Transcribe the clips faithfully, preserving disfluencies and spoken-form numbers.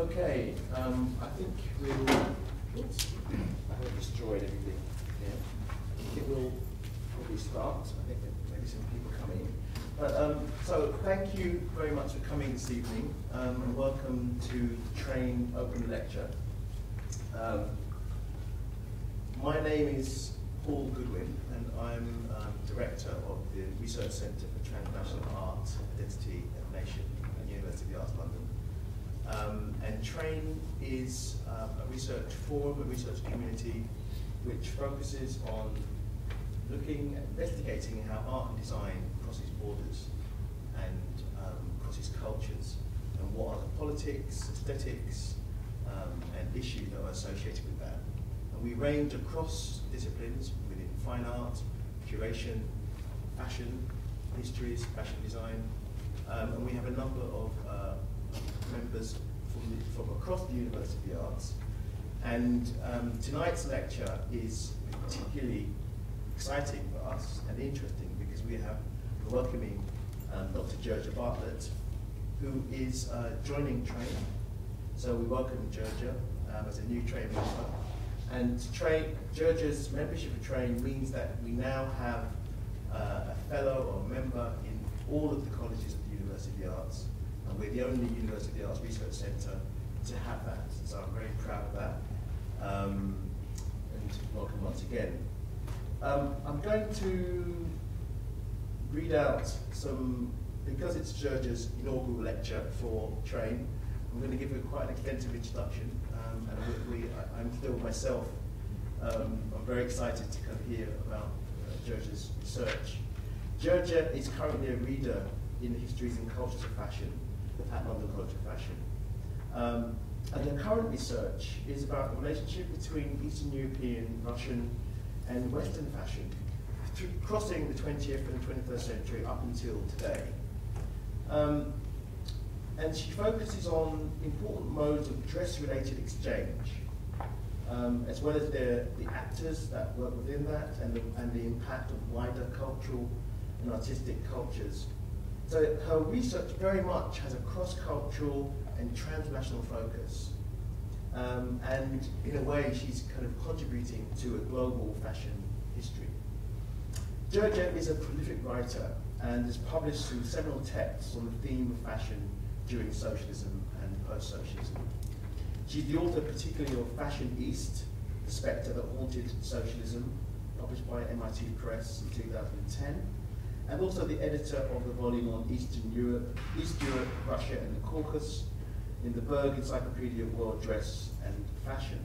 Okay, um, I think we'll, oops, I have destroyed everything here. I think we'll probably start. I think there may be some people coming. But, um, so thank you very much for coming this evening, um, and welcome to the Train Open Lecture. Um, my name is Paul Goodwin, and I'm um, Director of the Research Centre for Transnational Art, Identity and Nation at the University of the Arts London. Um, and TRAIN is um, a research forum, a research community which focuses on looking and investigating how art and design crosses borders and um, crosses cultures, and what are the politics, aesthetics, um, and issues that are associated with that. And we range across disciplines within fine art, curation, fashion, histories, fashion design, um, and we have a number of uh, members from, the, from across the University of the Arts. And um, tonight's lecture is particularly exciting for us and interesting because we have welcoming um, Doctor Georgia Bartlett, who is uh, joining TRAIN. So we welcome Georgia um, as a new TRAIN member. And TRAIN, Georgia's membership of TRAIN means that we now have uh, a fellow or member in all of the colleges of the University of the Arts. And we're the only University of the Arts Research Centre to have that. So I'm very proud of that. Um, and welcome once again. Um, I'm going to read out some, because it's Georgia's inaugural lecture for TRAIN, I'm going to give you quite an extensive introduction. Um, and we, we, I, I'm still myself, um, I'm very excited to come hear about uh, Georgia's research. Georgia is currently a reader in the Histories and Cultures of Fashion at London College of Fashion. Um, and her current research is about the relationship between Eastern European, Russian, and Western fashion, through crossing the twentieth and twenty-first century up until today. Um, and she focuses on important modes of dress-related exchange, um, as well as the, the actors that work within that, and the, and the impact of wider cultural and artistic cultures. So her research very much has a cross-cultural and transnational focus. Um, and in a way, she's kind of contributing to a global fashion history. Georgia is a prolific writer and has published through several texts on the theme of fashion during socialism and post-socialism. She's the author particularly of Fashion East, The Spectre That Haunted Socialism, published by M I T Press in two thousand ten. And also the editor of the volume on Eastern Europe, East Europe, Russia, and the Caucasus in the Berg Encyclopedia of World Dress and Fashion.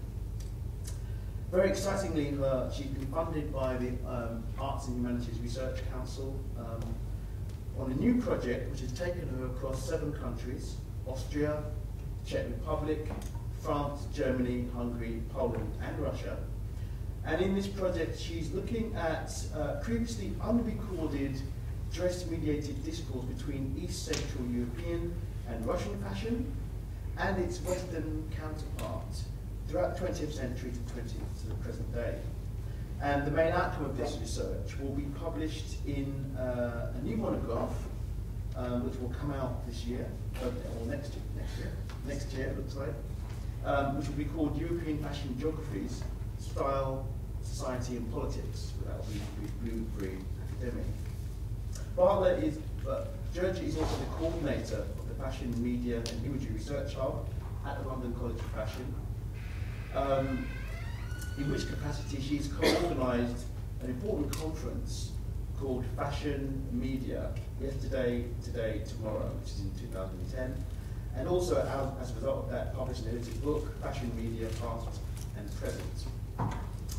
Very excitingly, her, she's been funded by the um, Arts and Humanities Research Council um, on a new project which has taken her across seven countries: Austria, Czech Republic, France, Germany, Hungary, Poland, and Russia. And in this project, she's looking at uh, previously unrecorded dress-mediated discourse between East Central European and Russian fashion and its Western counterpart throughout the twentieth century to, twentieth, to the present day. And the main outcome of this research will be published in uh, a new monograph, um, which will come out this year, or next year, next year, next year it looks like, um, which will be called European Fashion Geographies, Style, Society and Politics, without being very academic. Bartlett is, uh, Georgia is also the coordinator of the Fashion, Media and Imagery Research Hub at the London College of Fashion, um, in which capacity she's co-organised an important conference called Fashion Media, Yesterday, Today, Tomorrow, which is in two thousand ten, and also as, as a result of that published an edited book, Fashion Media, Past and Present.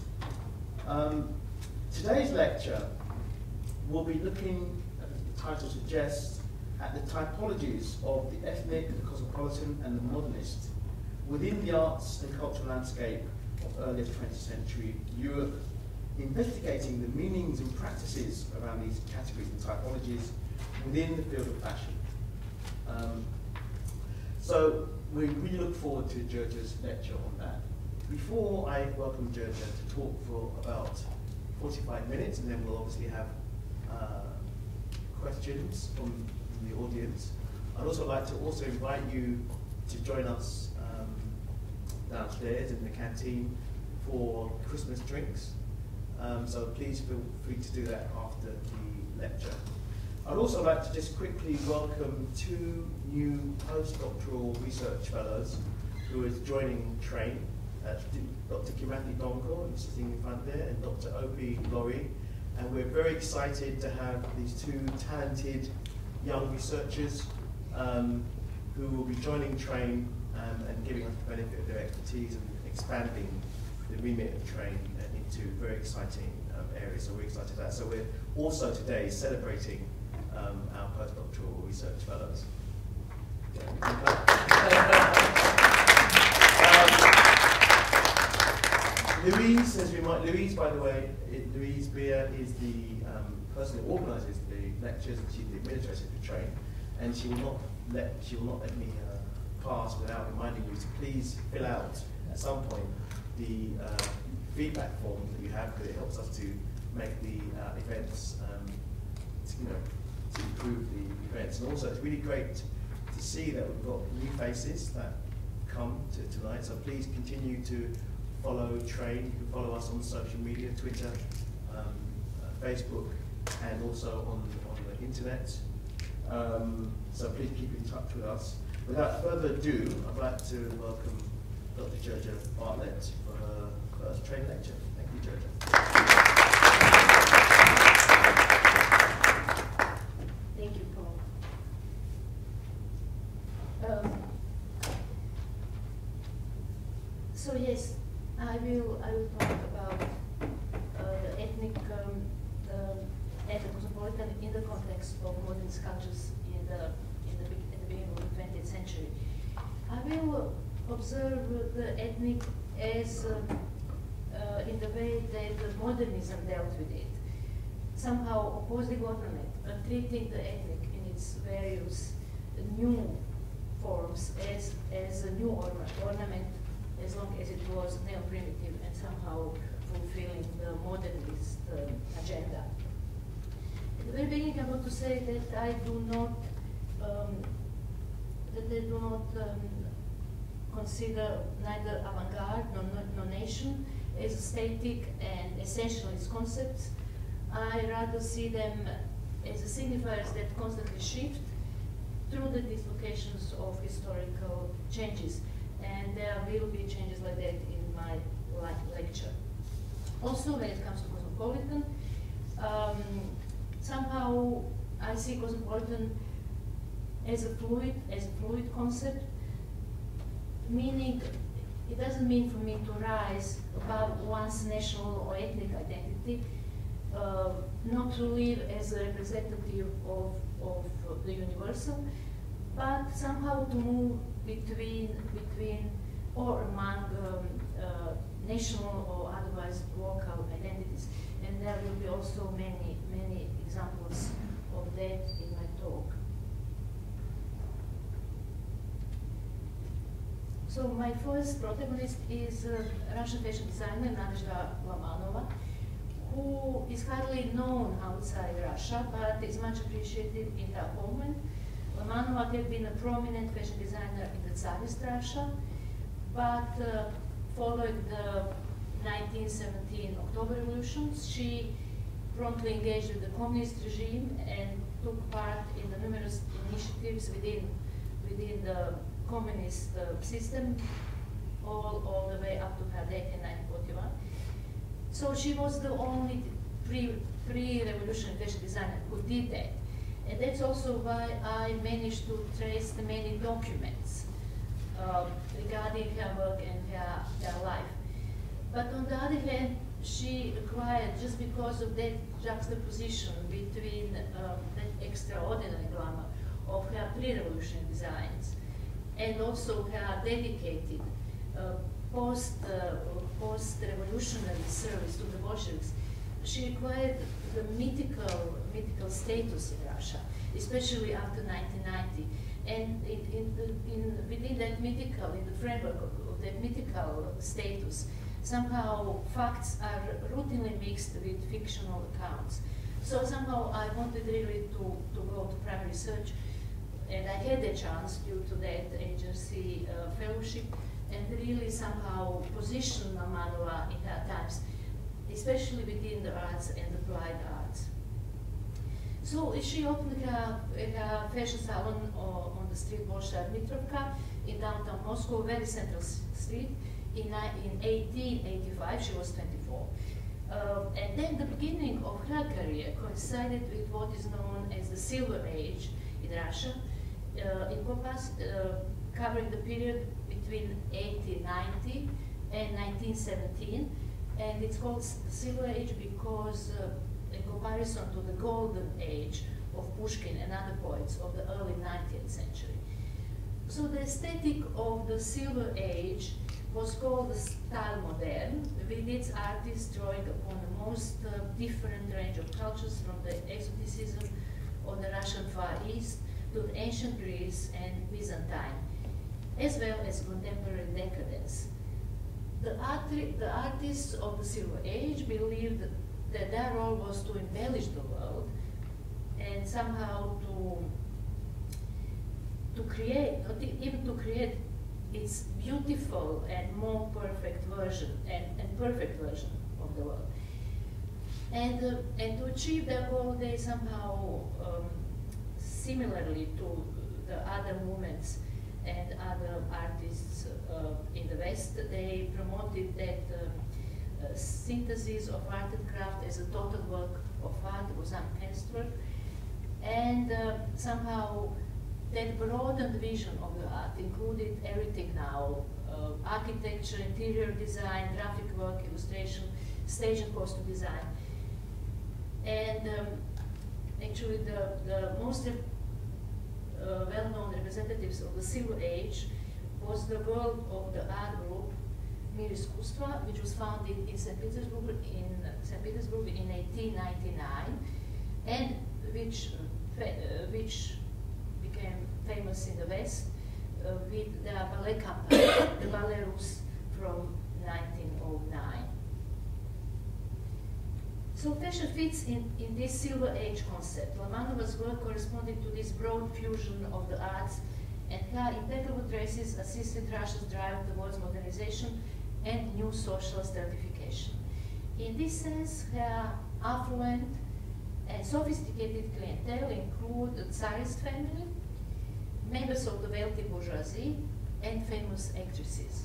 Um, today's lecture will be looking, as the title suggests, at the typologies of the ethnic, the cosmopolitan, and the modernist within the arts and cultural landscape of earlier twentieth century Europe, investigating the meanings and practices around these categories and typologies within the field of fashion. Um, so we really look forward to Georgia's lecture on that. Before I welcome Georgia to talk for about forty-five minutes, and then we'll obviously have uh, questions from, from the audience, I'd also like to also invite you to join us um, downstairs in the canteen for Christmas drinks. Um, so please feel free to do that after the lecture. I'd also like to just quickly welcome two new postdoctoral research fellows who are joining TRAIN. That's Doctor Kimathi Donko, who's sitting in front there, and Doctor Opie Laurie. And we're very excited to have these two talented young researchers um, who will be joining TRAIN um, and giving us the benefit of their expertise and expanding the remit of TRAIN into very exciting um, areas. So we're excited for that. So we're also today celebrating um, our postdoctoral research fellows. Louise, as we might, Louise, by the way, it, Louise Beer is the um, person who organises the lectures, and she's the administrator for TRAIN, and she will not let she will not let me uh, pass without reminding you to please fill out at some point the uh, feedback forms that you have, because it helps us to make the uh, events, um, to, you know, to improve the events. And also, it's really great to see that we've got new faces that come to tonight. So please continue to follow TRAIN. You can follow us on social media, Twitter, um, uh, Facebook, and also on, on the internet. Um, so please keep in touch with us. Without further ado, I'd like to welcome Doctor Jojo Bartlett for her first TRAIN lecture. Thank you, Jojo. Thank you, Paul. Um, so yes, I will, I will talk about uh, the ethnic, um, the ethnic cosmopolitan in the context of modern cultures in the, in the, at the beginning of the twentieth century. I will observe the ethnic as uh, uh, in the way that the modernism dealt with it, somehow opposing ornament, but treating the ethnic in its various new forms as, as a new ornament, ornament as long as it was neo-primitive and somehow fulfilling the modernist uh, agenda. At the very beginning, I want to say that I do not, um, that I do not um, consider neither avant-garde nor, nor nation as static and essentialist concepts. I rather see them as signifiers that constantly shift through the dislocations of historical changes. And there will be changes like that in my lecture. Also, when it comes to cosmopolitan, um, somehow I see cosmopolitan as a fluid, as a fluid concept, meaning it doesn't mean for me to rise above one's national or ethnic identity, uh, not to live as a representative of, of the universal, but somehow to move between, between or among um, uh, national or otherwise local identities. And there will be also many, many examples of that in my talk. So my first protagonist is uh, Russian fashion designer Nadezhda Lomanova, who is hardly known outside Russia, but is much appreciated in her homeland. Lomanova had been a prominent fashion designer in the Tsarist Russia, but uh, following the nineteen seventeen October revolutions, she promptly engaged with the communist regime and took part in the numerous initiatives within, within the communist uh, system, all, all the way up to her death in nineteen forty-one. So she was the only pre, pre-revolutionary fashion designer who did that. And that's also why I managed to trace the many documents uh, regarding her work and her, her life. But on the other hand, she acquired, just because of that juxtaposition between um, that extraordinary glamour of her pre-revolutionary designs and also her dedicated uh, post, uh, post-revolutionary service to the Bolsheviks, she acquired the mythical, mythical status in Russia, especially after nineteen ninety. And in, in the, in, within that mythical, in the framework of, of that mythical status, somehow facts are routinely mixed with fictional accounts. So somehow I wanted really to, to go to primary research, and I had a chance due to that agency uh, fellowship, and really somehow position Lamanova in her times, especially within the arts and applied arts. So she opened her, her fashion salon on, on the street Bolshaya Dmitrovka in downtown Moscow, very central street. In, in eighteen eighty-five, she was twenty-four. Uh, and then the beginning of her career coincided with what is known as the Silver Age in Russia, uh, encompassed, uh, covering the period between eighteen ninety and nineteen seventeen. And it's called the Silver Age because, uh, in comparison to the Golden Age of Pushkin and other poets of the early nineteenth century. So the aesthetic of the Silver Age was called the style modern, with its artists drawing upon the most uh, different range of cultures, from the exoticism of the Russian Far East to the ancient Greece and Byzantine, as well as contemporary decadence. The, art the artists of the Silver Age believed that their role was to embellish the world and somehow to, to create, even to create its beautiful and more perfect version, and, and perfect version of the world. And, uh, and to achieve their goal, they somehow, um, similarly to the other movements and other artists uh, in the West, they promoted that uh, uh, synthesis of art and craft as a total work of art, was Kunstwerk, and uh, somehow that broadened vision of the art included everything now, uh, architecture, interior design, graphic work, illustration, stage and costume design. And um, actually the, the most uh, well-known representatives of the Silver Age was the world of the art group Mir Iskustva, which was founded in Saint Petersburg in Saint Petersburg in eighteen ninety-nine, and which uh, which became famous in the West uh, with the ballet company, the Ballet Russe, from nineteen oh nine. So fashion fits in, in this Silver Age concept. Lamanova's work corresponded to this broad fusion of the arts, and her impeccable dresses assisted Russia's drive towards modernization and new social stratification. In this sense, her affluent and sophisticated clientele include the Tsarist family, members of the wealthy bourgeoisie, and famous actresses.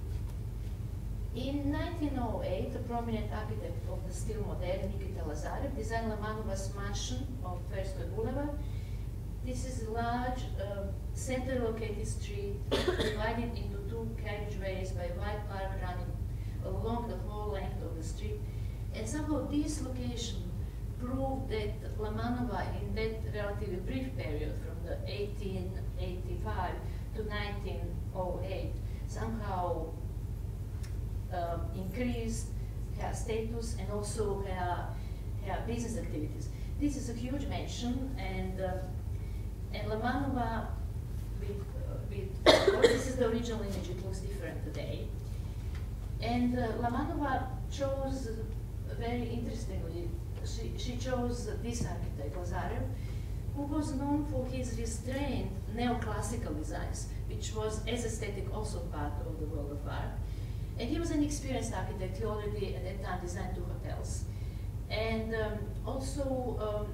In nineteen oh eight, a prominent architect of the Stil Modern, Nikita Lazarev, designed Lamanova's mansion on Tverskoy Boulevard. This is a large, uh, center-located street divided into two carriageways by a wide park running along the whole length of the street. And somehow this location proved that Lamanova, in that relatively brief period from the eighteen eighty-five to nineteen oh eight, somehow um, increased her status and also her, her business activities. This is a huge mansion, and uh, and Lamanova, with, uh, with well, this is the original image, it looks different today. And uh, Lamanova chose, uh, very interestingly, she, she chose this architect, Lazarev, who was known for his restrained neoclassical designs, which was as aesthetic also part of the world of art. And he was an experienced architect. He already at that time designed two hotels. And um, also, um,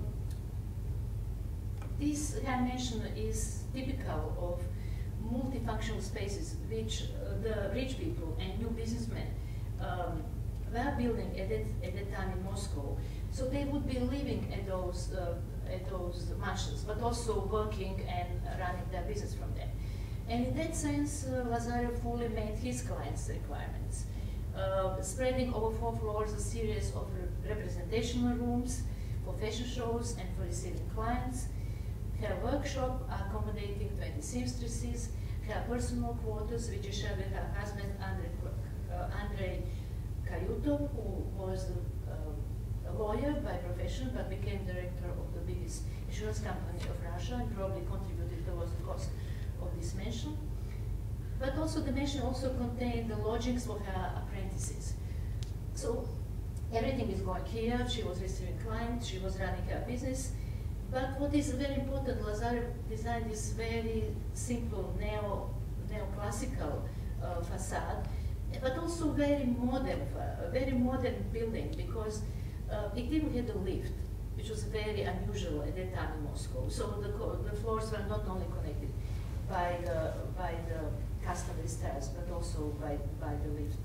this dimension is typical of multifunctional spaces which uh, the rich people and new businessmen um, were building at that, at that time in Moscow. So they would be living at those, uh, at those mansions, but also working and running their business from there. And in that sense, uh, Lazarev fully met his clients' requirements, uh, spreading over four floors a series of re representational rooms for fashion shows and for receiving clients, her workshop accommodating twenty seamstresses, her personal quarters, which is shared with her husband, Andrei, uh, Andrei Kayutov, who was uh, a lawyer by profession, but became director of the biggest insurance company of Russia and probably contributed towards the cost of this mansion. But also the mansion also contained the lodgings for her apprentices. So everything is going here. She was receiving clients, she was running her business. But what is very important, Lazarev designed this very simple neo neoclassical uh, facade, but also very modern, uh, very modern building, because uh, it didn't have a lift, which was very unusual at that time in Moscow. So the, co the floors were not only connected by the, by the customary stairs, but also by, by the lift.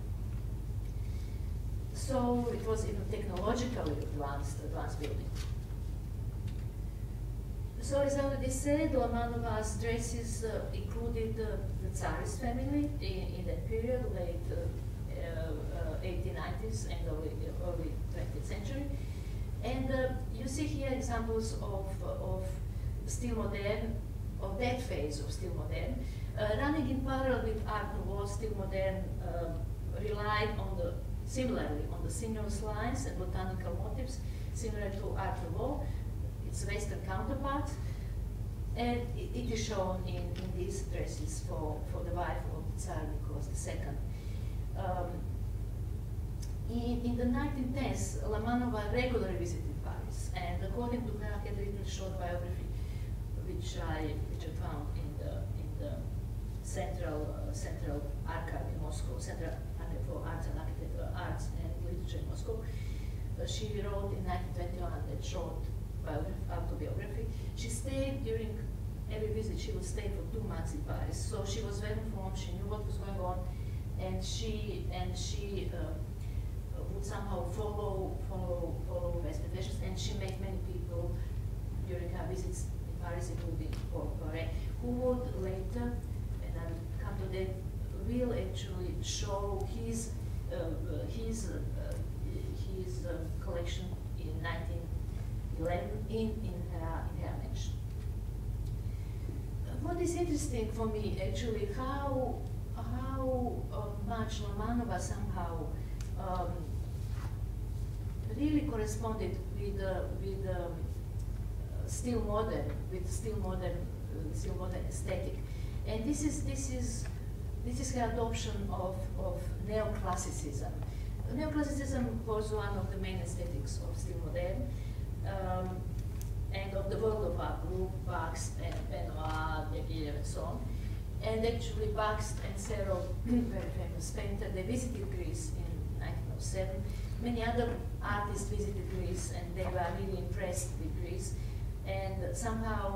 So it was even technologically advanced, advanced building. So as I already said, Lomanova's dresses uh, included uh, the Tsarist family in, in that period, late uh, uh, eighteen nineties and early, early twentieth century. And uh, you see here examples of, uh, of Style Moderne, of that phase of Style Moderne. Uh, running in parallel with Art Nouveau, Style Moderne uh, relied on the, similarly on the sinuous lines and botanical motifs, similar to Art Nouveau, its Western counterparts. And it, it is shown in, in these dresses for, for the wife of Tsar Nicholas the Second. Um, in, in the nineteen tens, Lomanova regularly visited Paris, and according to her, I had written a short biography, which I, which I found in the, in the Central, uh, Central Archive in Moscow, Central Archive for Arts and Architecture, Arts and Literature in Moscow. Uh, she wrote in nineteen twenty-one that short autobiography. She stayed during every visit, she would stay for two months in Paris. So she was well informed, she knew what was going on, and she and she uh, would somehow follow follow follow Western fashions, and she met many people during her visits in Paris, including Paul Poiret, who would later, and I'll come to that, will actually show his uh, his uh, his uh, collection in nineteen eleven in in her in her mansion. What is interesting for me actually, how how uh, much Lomanova somehow um, really corresponded with the with the um, Style Moderne, with Style Moderne, uh, Style Moderne aesthetic, and this is this is this is her adoption of of neoclassicism. Neoclassicism was one of the main aesthetics of Style Moderne. Um, and of the world of art, Group, Bakst, and Benoit, Deguire, and so on. And actually Bakst and Serov, very famous painter, they visited Greece in nineteen oh seven. Many other artists visited Greece, and they were really impressed with Greece. And somehow,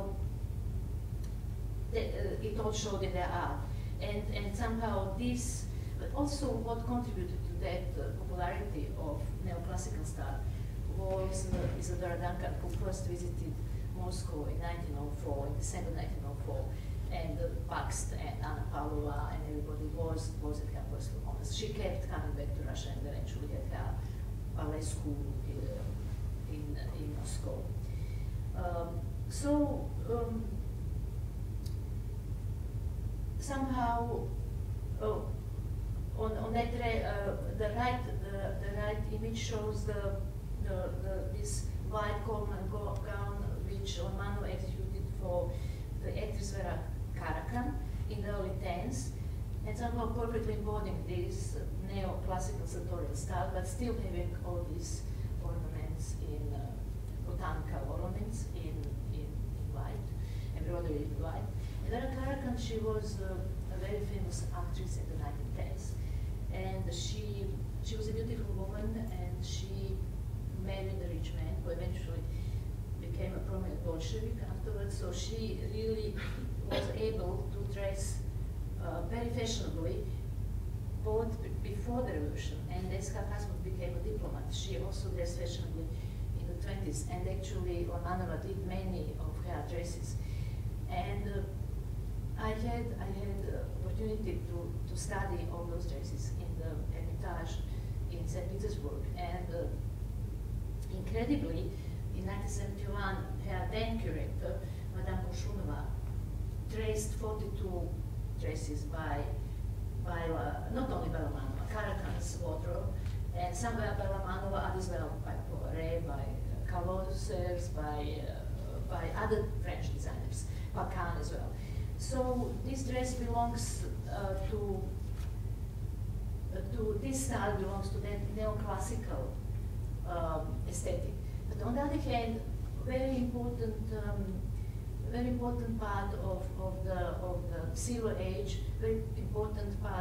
they, uh, it all showed in their art. And, and somehow this, but also what contributed to that uh, popularity of neoclassical style was uh, Isadora Duncan, who first visited Moscow in nineteen oh four, in December nineteen oh four, and uh, Bakst and Anna Pavlova and everybody was, was at her first performance. She kept coming back to Russia and eventually at her ballet school in, uh, in, uh, in Moscow. Um, so, um, somehow, oh, on, on that, uh, the right, the, the right image shows the The, the, this white Coleman gown which Lomanova executed for the actress Vera Karakan in the early tens, and somehow perfectly embodying this neoclassical sartorial style, but still having all these ornaments in uh, botanical ornaments in, in, in white, embroidery in white. And Vera Karakan, she was uh, a very famous actress in the nineteen tens, and she she was a beautiful woman, and she married a rich man who eventually became a prominent Bolshevik afterwards. So she really was able to dress uh, very fashionably, both before the revolution and as her husband became a diplomat. She also dressed fashionably in the twenties, and actually Lomanova did many of her dresses. And uh, I had I had the opportunity to, to study all those dresses in the Hermitage in Saint Petersburg, and uh, incredibly, in nineteen seventy-one, her then curator, Madame Bolshunova, traced forty-two dresses by, by uh, not only by Lomanova, Karakan's wardrobe, and some were by Lomanova, others were by Poiret, by uh, Carlosers, by, uh, by other French designers, Pacan as well. So this dress belongs uh, to, uh, to, this style belongs to that neoclassical Um, aesthetic. But on the other hand, very important, um, very important part of, of the of the Silver Age, very important part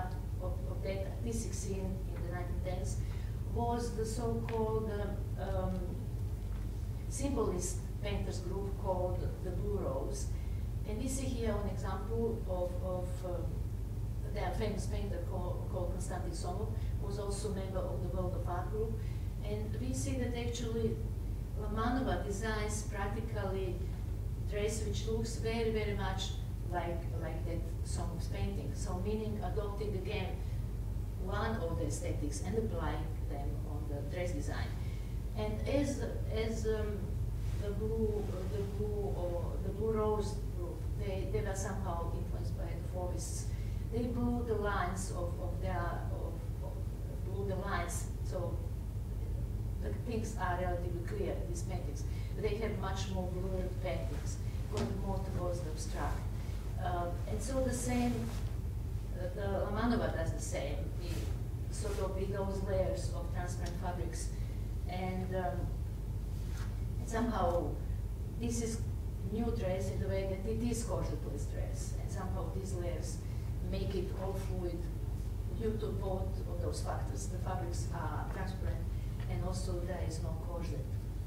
of, of that artistic scene in the nineteen tens was the so-called uh, um, symbolist painters group called the Blue Rose. And we see here an example of, of um, their famous painter called, called Konstantin Somov, who was also a member of the World of Art group. And we see that actually Lamanova designs practically dress which looks very, very much like, like that Somov's painting. So meaning adopting again one of the aesthetics and applying them on the dress design. And as, as um, the blue, uh, the blue, or the Blue Rose group, they, they were somehow influenced by the Fauvists. They blew the lines of, of their, of, of blew the lines, so the things are relatively clear in these paintings. But they have much more blurred paintings, going more towards the abstract. Uh, and so the same, uh, the Lamanova does the same, the, sort of with those layers of transparent fabrics. And, um, and somehow this is new dress in the way that it is corsetless dress, and somehow these layers make it all fluid due to both of those factors. The fabrics are transparent, and also there is no corset.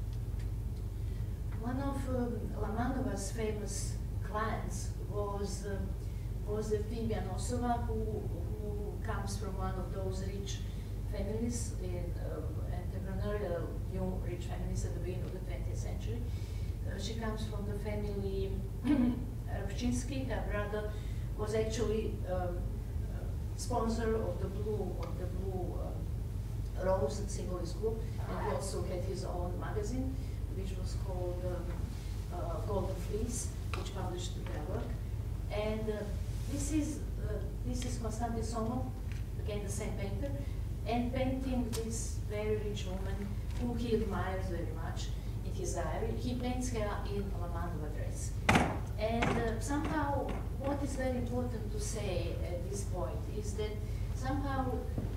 One of um, Lamanova's famous clients was um, was Evgenia Nosova, who, who comes from one of those rich families in uh, entrepreneurial new rich families at the beginning of the twentieth century. Uh, she comes from the family Rubchinsky. Her brother was actually um, uh, sponsor of the blue of the blue uh, Rose Symbolist group, and he also had his own magazine, which was called um, uh, Golden Fleece, which published their work. And uh, this is uh, this is Konstantin Somov, again the same painter, and painting this very rich woman who he admires very much in his diary. He paints her in a Lamanova dress. And uh, somehow, what is very important to say at this point is that somehow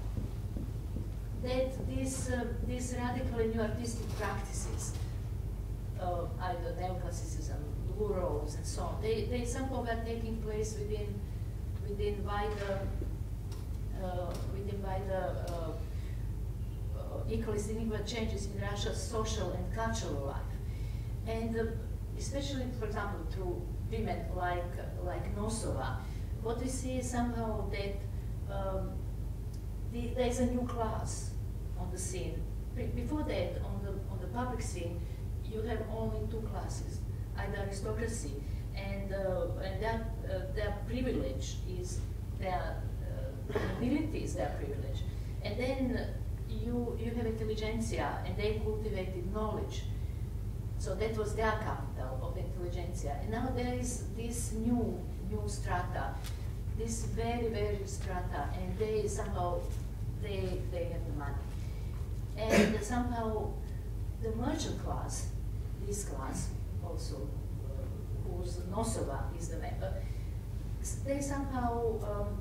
that these uh, these radically new artistic practices, uh, either neoclassicism, Blue Rose, and so on, they, they somehow were taking place within within wider uh, within wider uh, uh, equally significant changes in Russia's social and cultural life, and uh, especially, for example, through women like like Nosova, what we see is somehow that um, the, there's a new class on the scene. Be before that, on the on the public scene, you have only two classes: either aristocracy, and uh, and their uh, their privilege is their uh, nobility is their privilege, and then you you have intelligentsia, and they cultivated knowledge. So that was their capital of intelligentsia, and now there is this new new strata, this very very strata, and they somehow they they have the money, and somehow the merchant class, this class also, uh, whose Nosova is the member, they somehow um,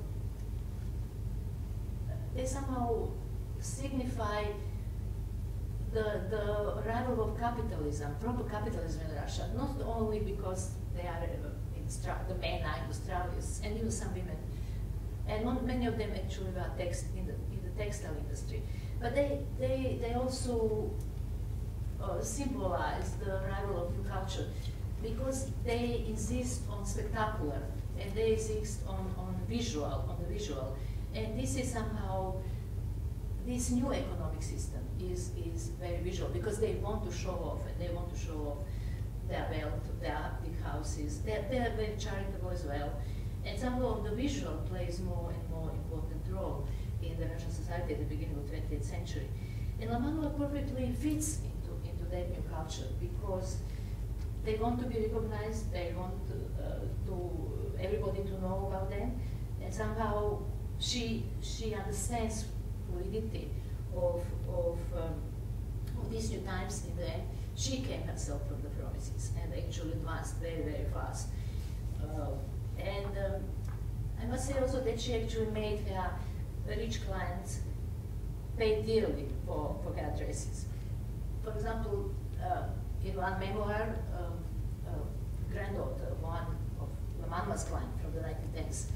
they somehow signify the the arrival of capitalism, proper capitalism in Russia, not only because they are uh, in the men are industrialists, and even some women, and not many of them actually were text in the in the textile industry, but they they they also uh, symbolize the arrival of new culture because they insist on spectacular, and they insist on on visual on the visual, and this is somehow this new economic system is is very visual because they want to show off, and they want to show off their wealth, their big houses. They're, they're very charitable as well. And somehow the visual plays more and more important role in the Russian society at the beginning of the twentieth century. And Lamanova perfectly fits into, into that new culture because they want to be recognized, they want to, uh, to everybody to know about them, and somehow she she understands fluidity of, of, um, of these new times in the end. She came herself from the provinces and actually advanced very, very fast. Uh, and um, I must say also that she actually made her rich clients pay dearly for, for her dresses. For example, uh, in one memoir, um, uh, granddaughter, one of Lamanova's clients from the nineteen tens,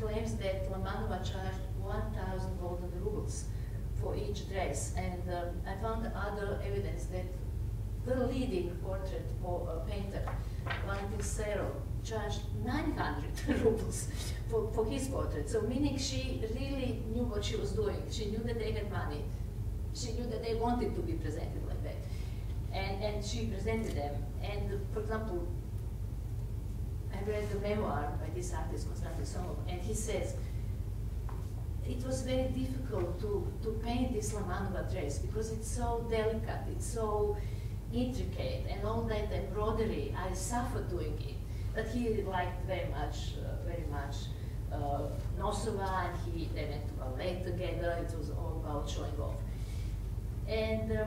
claims that Lamanova charged one thousand golden rubles for each dress, and um, I found other evidence that the leading portrait or, uh, painter, Valentin Serov, charged nine hundred rubles for, for his portrait. So meaning she really knew what she was doing. She knew that they had money. She knew that they wanted to be presented like that. And, and she presented them. And for example, I read the memoir by this artist, Konstantin Somov, and he says, it was very difficult to, to paint this Lamanova dress because it's so delicate, it's so intricate, and all that embroidery, I suffered doing it. But he liked very much, uh, very much uh, Nosova, and he, they went to ballet together. It was all about showing off. And um,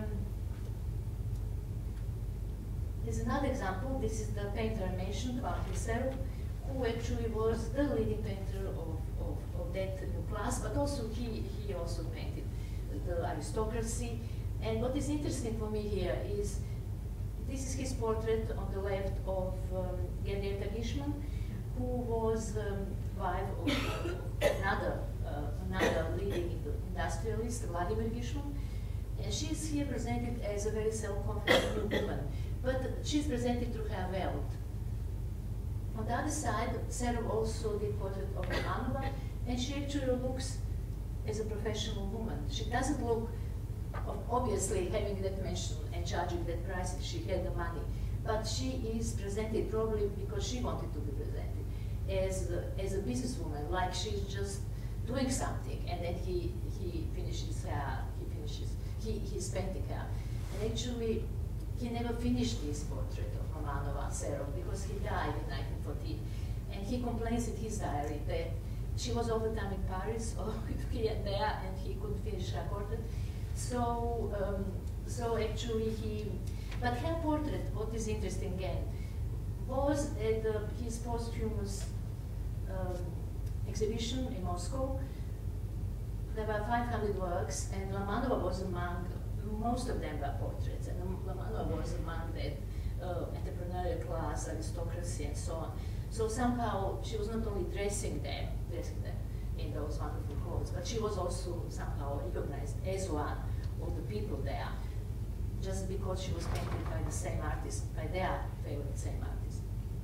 there's another example. This is the painter I mentioned, Valentin Serov, who actually was the leading painter of, of, of that new class, but also he, he also painted the aristocracy. And what is interesting for me here is this is his portrait on the left of um, Henrietta Gishman, who was um, wife of uh, another, uh, another leading industrialist, Vladimir Gishman. And she's here presented as a very self-confident new woman, but she's presented through her wealth. On the other side, Serov also did portrait of Lamanova, and she actually looks as a professional woman. She doesn't look, obviously, having that mention and charging that price, she had the money, but she is presented probably because she wanted to be presented as a, as a businesswoman, like she's just doing something, and then he he finishes her, he finishes, he he's painting her, and actually he never finished this portrait of Lamanova, Serov, because he died in nineteen fourteen, and he complains in his diary that she was all the time in Paris or here and there, and he couldn't finish her portrait. So, um, so actually he, but her portrait, what is interesting again, was at the, his posthumous um, exhibition in Moscow. There were five hundred works, and Lamanova was among, most of them were portraits, and Lamanova was among that uh, entrepreneurial class, aristocracy, and so on. So somehow she was not only dressing them, dressing them in those wonderful clothes, but she was also somehow recognized as one of the people there, just because she was painted by the same artist, by their favorite same artist.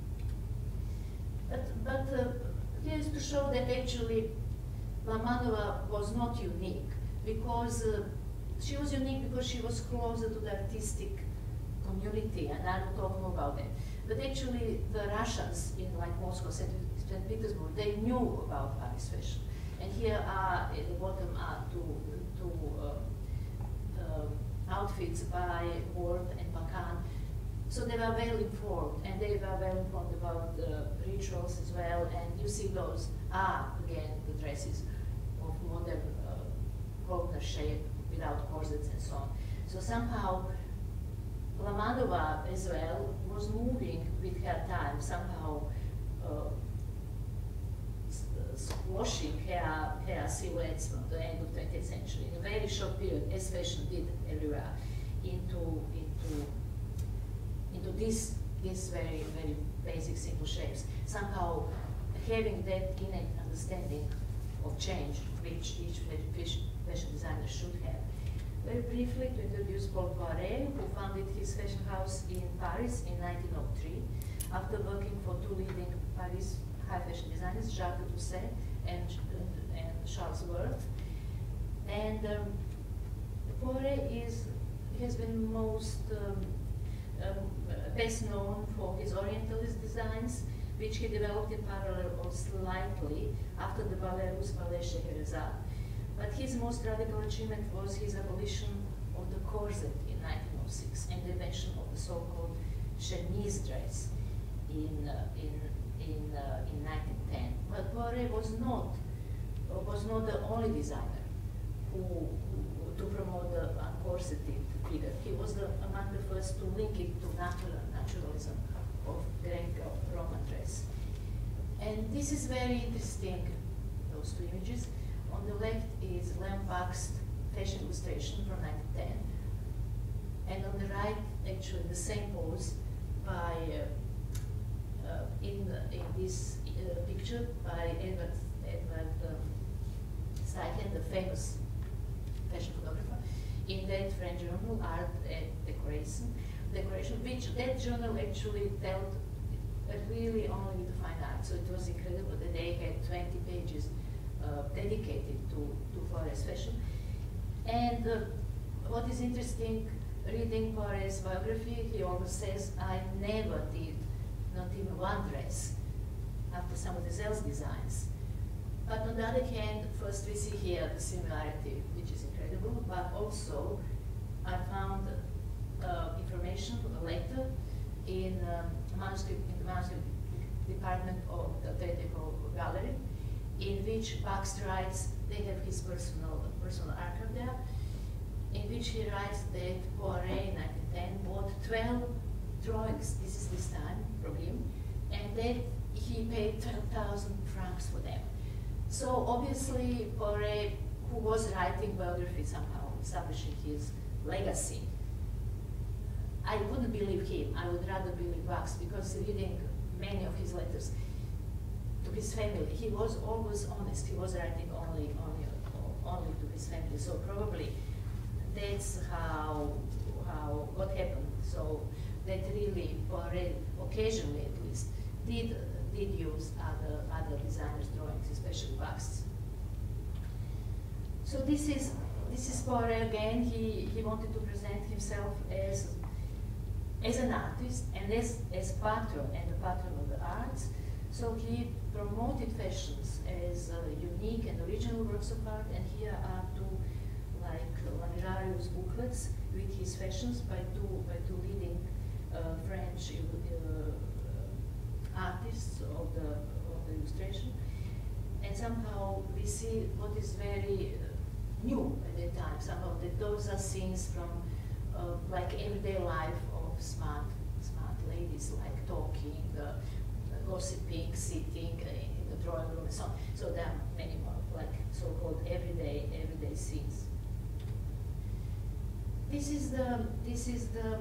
But, but uh, here's to show that actually Lamanova was not unique, because uh, she was unique because she was closer to the artistic community, and I will talk more about that. But actually, the Russians in like Moscow, Saint Petersburg, they knew about Paris fashion. And here are at the bottom are two, two uh, uh, outfits by Ward and Bakan. So they were well informed, and they were well informed about the rituals as well. And you see those are again the dresses of modern uh, Faulkner shape without corsets and so on. So somehow Lamanova as well was moving with her time, somehow uh, squashing her, her silhouettes from the end of twentieth century in a very short period, as fashion did everywhere, into into into this this very very basic simple shapes. Somehow having that innate understanding of change, which each fashion designer should have. Very briefly, to introduce Paul Poiret, who founded his fashion house in Paris in nineteen oh three, after working for two leading Paris high fashion designers, Jacques Doucet and, and Charles Worth. And um, Poiret is, has been most um, um, best known for his Orientalist designs, which he developed in parallel or slightly after the Ballet-Russe Ballet Scheherazade. But his most radical achievement was his abolition of the corset in nineteen oh six and the invention of the so-called chemise dress in uh, in in uh, in nineteen ten. But Poiret was not uh, was not the only designer who, who to promote the uncorseted figure. He was the, among the first to link it to natural naturalism of Greco-Roman dress. And this is very interesting. Those two images. On the left is Leon Bakst fashion illustration from nineteen ten, and on the right, actually the same pose by uh, uh, in the, in this uh, picture by Edward, Edward Steichen, the famous fashion photographer, in that French journal, Art and Decoration, Decoration, which that journal actually dealt really only with fine art. So it was incredible that they had twenty pages uh, dedicated to, to Poiret's fashion. And uh, what is interesting, reading Poiret's biography, he always says, I never did not even one dress after some of the Zell's designs. But on the other hand, first we see here the similarity, which is incredible, but also I found uh, information later in, um, manuscript, in the manuscript department of the Treteko Gallery, in which Bakst writes, they have his personal, personal archive there, in which he writes that Poiret in nineteen ten bought twelve drawings, this is this time, from him, and that he paid twelve thousand francs for them. So obviously Poiret, who was writing biography somehow, establishing his legacy, I wouldn't believe him, I would rather believe Bakst, because reading many of his letters to his family, he was always honest, he was writing only, only, only to his family, so probably that's how, how, what happened. So that really, Poiret, occasionally at least, did, did use other, other designers' drawings, especially Bakst's. So this is, this is Poiret again. He, he wanted to present himself as, as an artist and as, as patron and the patron of the arts. So he promoted fashions as uh, unique and original works of art, and here are two like Langerarius booklets with his fashions by two, by two leading uh, French uh, artists of the, of the illustration. And somehow we see what is very uh, new at that time. Somehow that those are scenes from uh, like everyday life of smart, smart ladies, like talking, uh, gossiping, sitting in the drawing room and so on. So there are many more like so-called everyday, everyday scenes. This is the, this is the,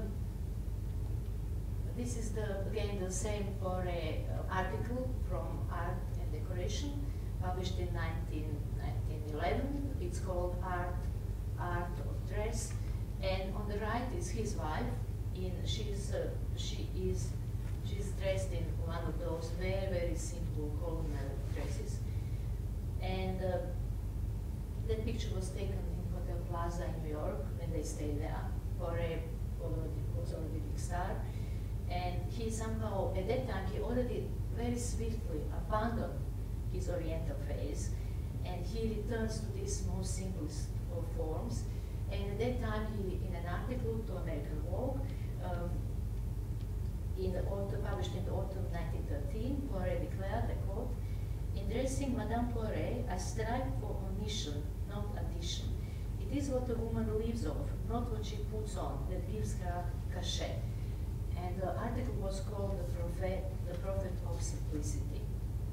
this is the, again, the same Poiret uh, article from Art and Decoration, published in nineteen eleven. It's called Art, Art of Dress. And on the right is his wife. In, she's, uh, she is, she's dressed in one of those very, very simple colonial dresses. And uh, that picture was taken in Hotel Plaza in New York, and they stayed there. Poiret was already a big star. And he somehow, at that time, he already very swiftly abandoned his Oriental phase, and he returns to these most simplest of forms. And at that time, he, in an article to American Vogue, um, in the autumn, published in the autumn nineteen thirteen, Poiret declared, I quote, "In dressing Madame Poiret, I strive for omission, not addition. It is what a woman lives off, not what she puts on, that gives her cachet." And the article was called The Prophet, the Prophet of Simplicity.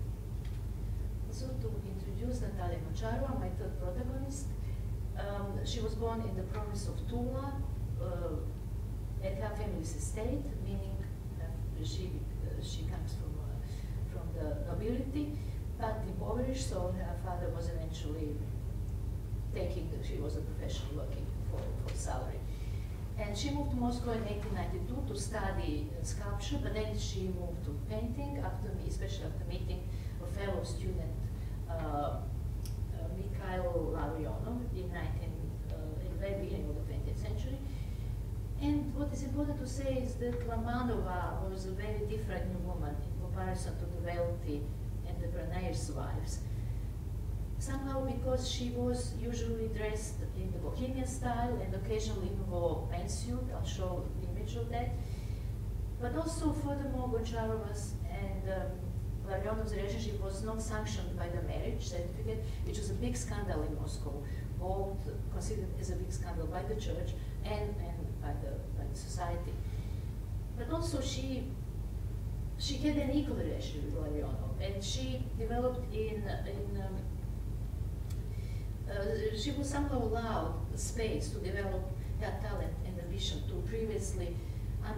So to introduce Natalia Močarova, my third protagonist, um, she was born in the province of Tula, uh, at her family's estate, meaning uh, she, uh, she comes from, uh, from the nobility, but impoverished, so her father was eventually taking, the, she was a professional working for, for salary. And she moved to Moscow in eighteen ninety-two to study uh, sculpture, but then she moved to painting, after me, especially after meeting a fellow student, uh, uh, Mikhail Larionov, in nineteen, uh, in the very beginning of the twentieth century. And what is important to say is that Lamanova was a very different new woman in comparison to the wealthy entrepreneurs' wives. Somehow, because she was usually dressed in the bohemian style and occasionally wore a pantsuit, I'll show the image of that. But also, furthermore, Močarova's and um, Larionov's relationship was not sanctioned by the marriage certificate, which was a big scandal in Moscow, both considered as a big scandal by the church and, and by, the, by the society. But also, she she had an equal relationship with Larionov, and she developed in, in um, Uh, she was somehow allowed the space to develop her talent and ambition to previously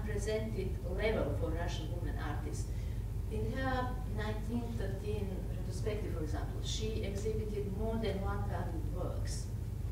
unprecedented level for Russian women artists. In her nineteen thirteen perspective, for example, she exhibited more than one thousand works.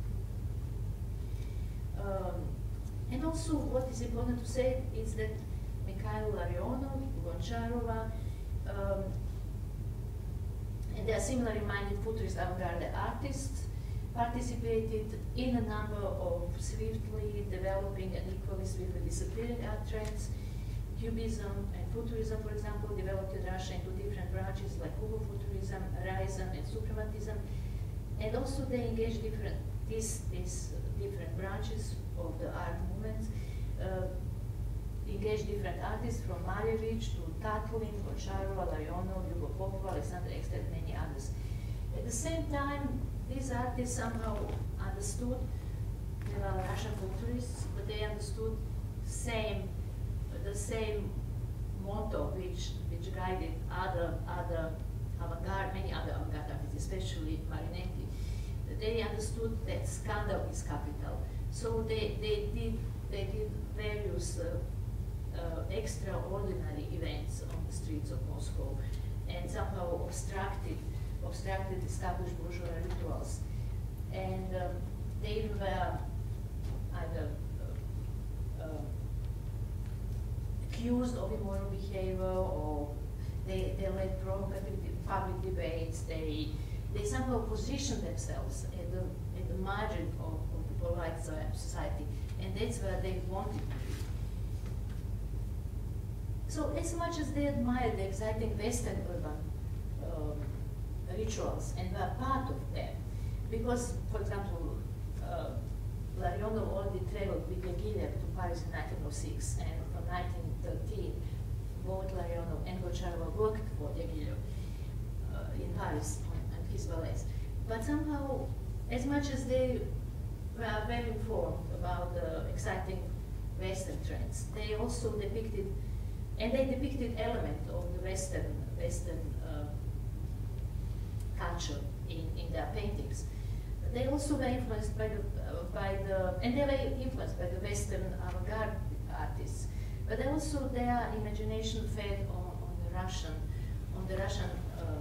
Um, and also, what is important to say is that Mikhail Larionov, Goncharova, um, and there are similarly minded futurist avant-garde artists, participated in a number of swiftly developing and equally swiftly disappearing art trends. Cubism and futurism, for example, developed in Russia into different branches like Hugo-futurism, Realism, and Suprematism. And also they engaged different, these, these different branches of the art movement, uh, engaged different artists from Malevich to Tatlin, Goncharova, Larionov, Yugo Popov, Alexander Ekster, and many others. At the same time, these artists somehow understood, they were Russian futurists, but they understood same, the same motto which, which guided other, other avant-garde, many other avant-garde artists, especially Marinetti. They understood that scandal is capital. So they, they, did, they did various uh, uh, extraordinary events on the streets of Moscow and somehow obstructed, obstructed established bourgeois rituals. And um, they even were either uh, uh, accused of immoral behavior, or they, they led provocative public debates. They, they somehow positioned themselves at the, at the margin of, of the polite society, and that's where they wanted to be. So as much as they admired the exciting Western urban um, rituals and were part of them, because, for example, uh, Larionov already traveled with Diaghilev to Paris in nineteen oh six, and from nineteen thirteen, both Larionov and Goncharova worked for Diaghilev uh, in Paris on, on his ballets. But somehow, as much as they were well informed about the exciting Western trends, they also depicted, and they depicted elements of the Western, Western uh, culture in, in their paintings. They also were influenced by the, uh, by the, and they were influenced by the Western avant-garde artists. But also their imagination fed on, on the Russian, on the Russian uh,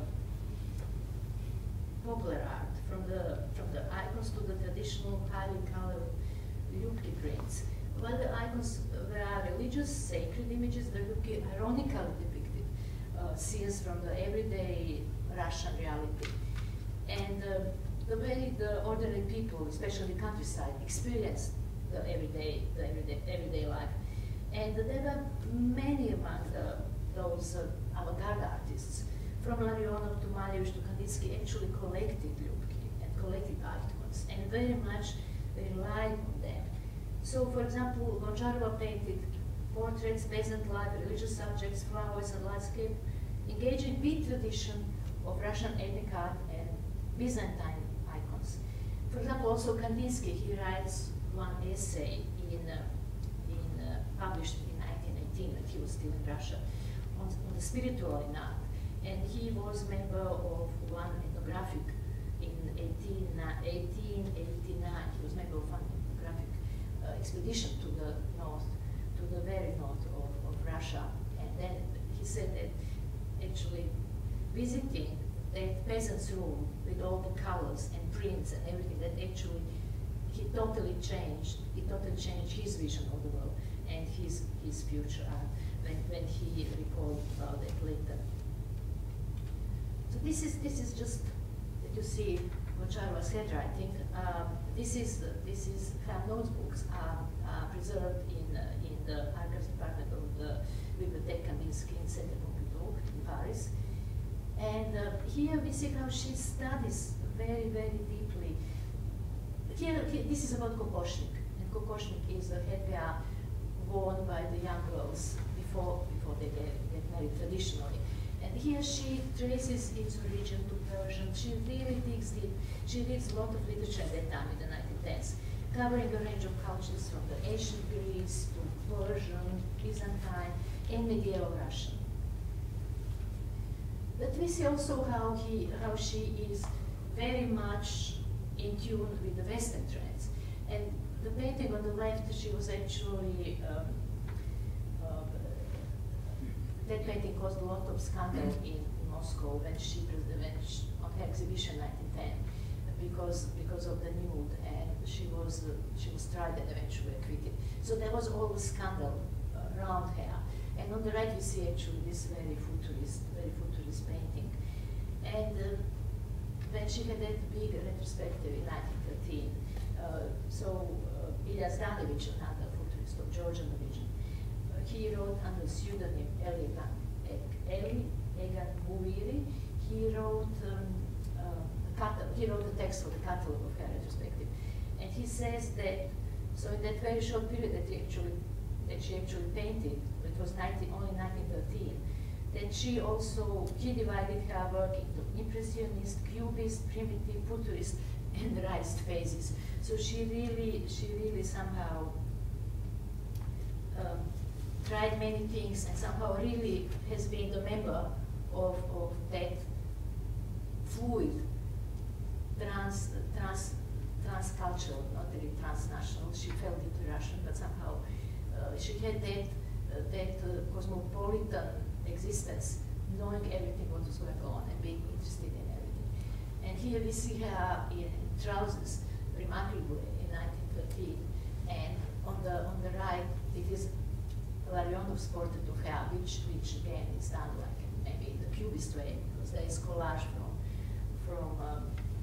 popular art, from the from the icons to the traditional highly colored Lyubki prints. While the icons were religious, sacred images, the Lyubki ironically depicted uh, scenes from the everyday Russian reality. And uh, the way the ordinary people, especially countryside, experienced the everyday, the everyday, everyday life. And there were many among the, those uh, avant-garde artists, from Larionov to Malevich to Kandinsky, actually collected Lyubki and collected icons, and very much relied on them. So, for example, Goncharova painted portraits, peasant life, religious subjects, flowers, and landscape, engaging with tradition of Russian ethnic art and Byzantine icons. For example, also Kandinsky, he writes one essay in, uh, in uh, published in nineteen eighteen, when he was still in Russia, on, on the spiritual in art. And he was member of one ethnographic in eighteen eighty-nine. He was member of one ethnographic uh, expedition to the north, to the very north of, of Russia. And then he said that actually visiting that peasant's room with all the colors and prints and everything, that actually he totally changed, he totally changed his vision of the world and his, his future art when, when he recalled about it later. So this is, this is just, that you see Goncharova's handwriting. Um, this is, uh, this is her notebooks are uh, preserved in, uh, in the archives department of the Bibliothèque Kandinsky in Centre Pompidou in Paris. And uh, here we see how she studies very, very deeply. Here, here this is about kokoshnik, and kokoshnik is a headwear worn by the young girls before, before they get, get married traditionally. And here she traces its origin to Persian. She really digs deep. She reads a lot of literature at that time in the nineteen tens, covering a range of cultures from the ancient Greece to Persian, Byzantine, and medieval Russian. But we see also how, he, how she is very much in tune with the Western trends. And the painting on the left, she was actually, um, uh, that painting caused a lot of scandal in, in Moscow when she, when she on her exhibition nineteen ten, because because of the nude, and she was uh, she was tried and eventually acquitted. So there was all the scandal uh, around her. And on the right you see actually this very futurist, very futurist painting. And uh, when she had that big retrospective in nineteen thirteen, uh, so uh, Ilya Zdanevich, another futurist of Georgian origin, uh, he wrote under pseudonym Eli Eli Egan Muviri. He wrote um, uh, he wrote the text for the catalog of her retrospective, and he says that so in that very short period that he actually that she actually painted, it was nineteen, only nineteen thirteen. Then she also, he divided her work into impressionist, cubist, primitive, futurist, and raised phases. So she really, she really somehow um, tried many things and somehow really has been a member of, of that fluid, trans, trans, trans-cultural, not really transnational. She felt it Russian, but somehow uh, she had that, uh, that uh, cosmopolitan existence, knowing everything what was going on and being interested in everything. And here we see her in trousers, remarkably, in nineteen thirteen. And on the on the right, it is Larionov's portrait of her, which which again is done like maybe in the cubist way, because there is collage from from um,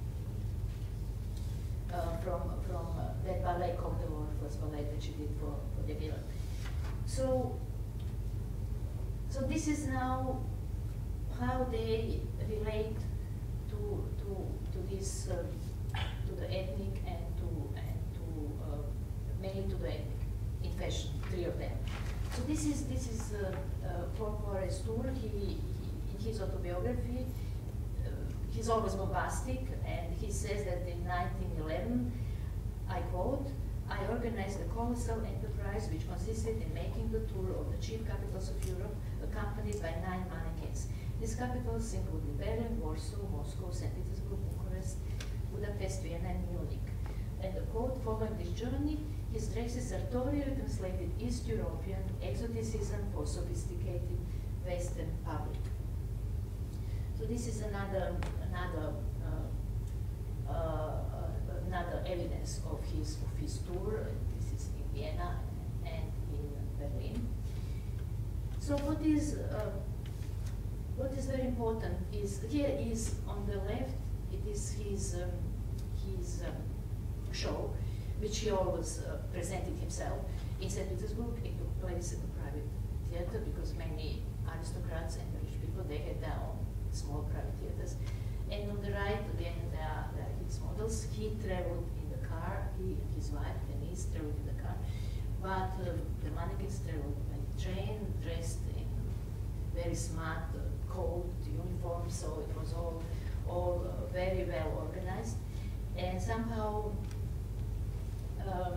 uh, from from uh, that ballet called the first ballet that she did for for the Villa. So. So this is now how they relate to to to this uh, to the ethnic and to and to uh, mainly to the ethnic in fashion, three of them. So this is this is uh, uh, Paul Poiret's tour. He, he in his autobiography, uh, he's always bombastic, and he says that in nineteen eleven, I quote, "I organized a colossal enterprise which consisted in making the tour of the chief capitals of Europe, accompanied by nine mannequins. These capitals include Berlin, Warsaw, Moscow, Saint Petersburg, Bucharest, Budapest, Vienna, and Munich." And the quote, "Following this journey, his dresses sartorially translated East European exoticism for sophisticated Western public." So this is another another uh, uh, another evidence of his of his tour. This is in Vienna and in Berlin. So what is uh, what is very important is here is on the left. It is his um, his um, show, which he always uh, presented himself in Saint Petersburg. It took place at a private theater because many aristocrats and rich people, they had their own small private theaters. And on the right again there are, there are his models. He traveled in the car. He and his wife Denise traveled in the car, but uh, the mannequins traveled by train, dressed in very smart uh, coat uniform. So it was all all uh, very well organized, and somehow um,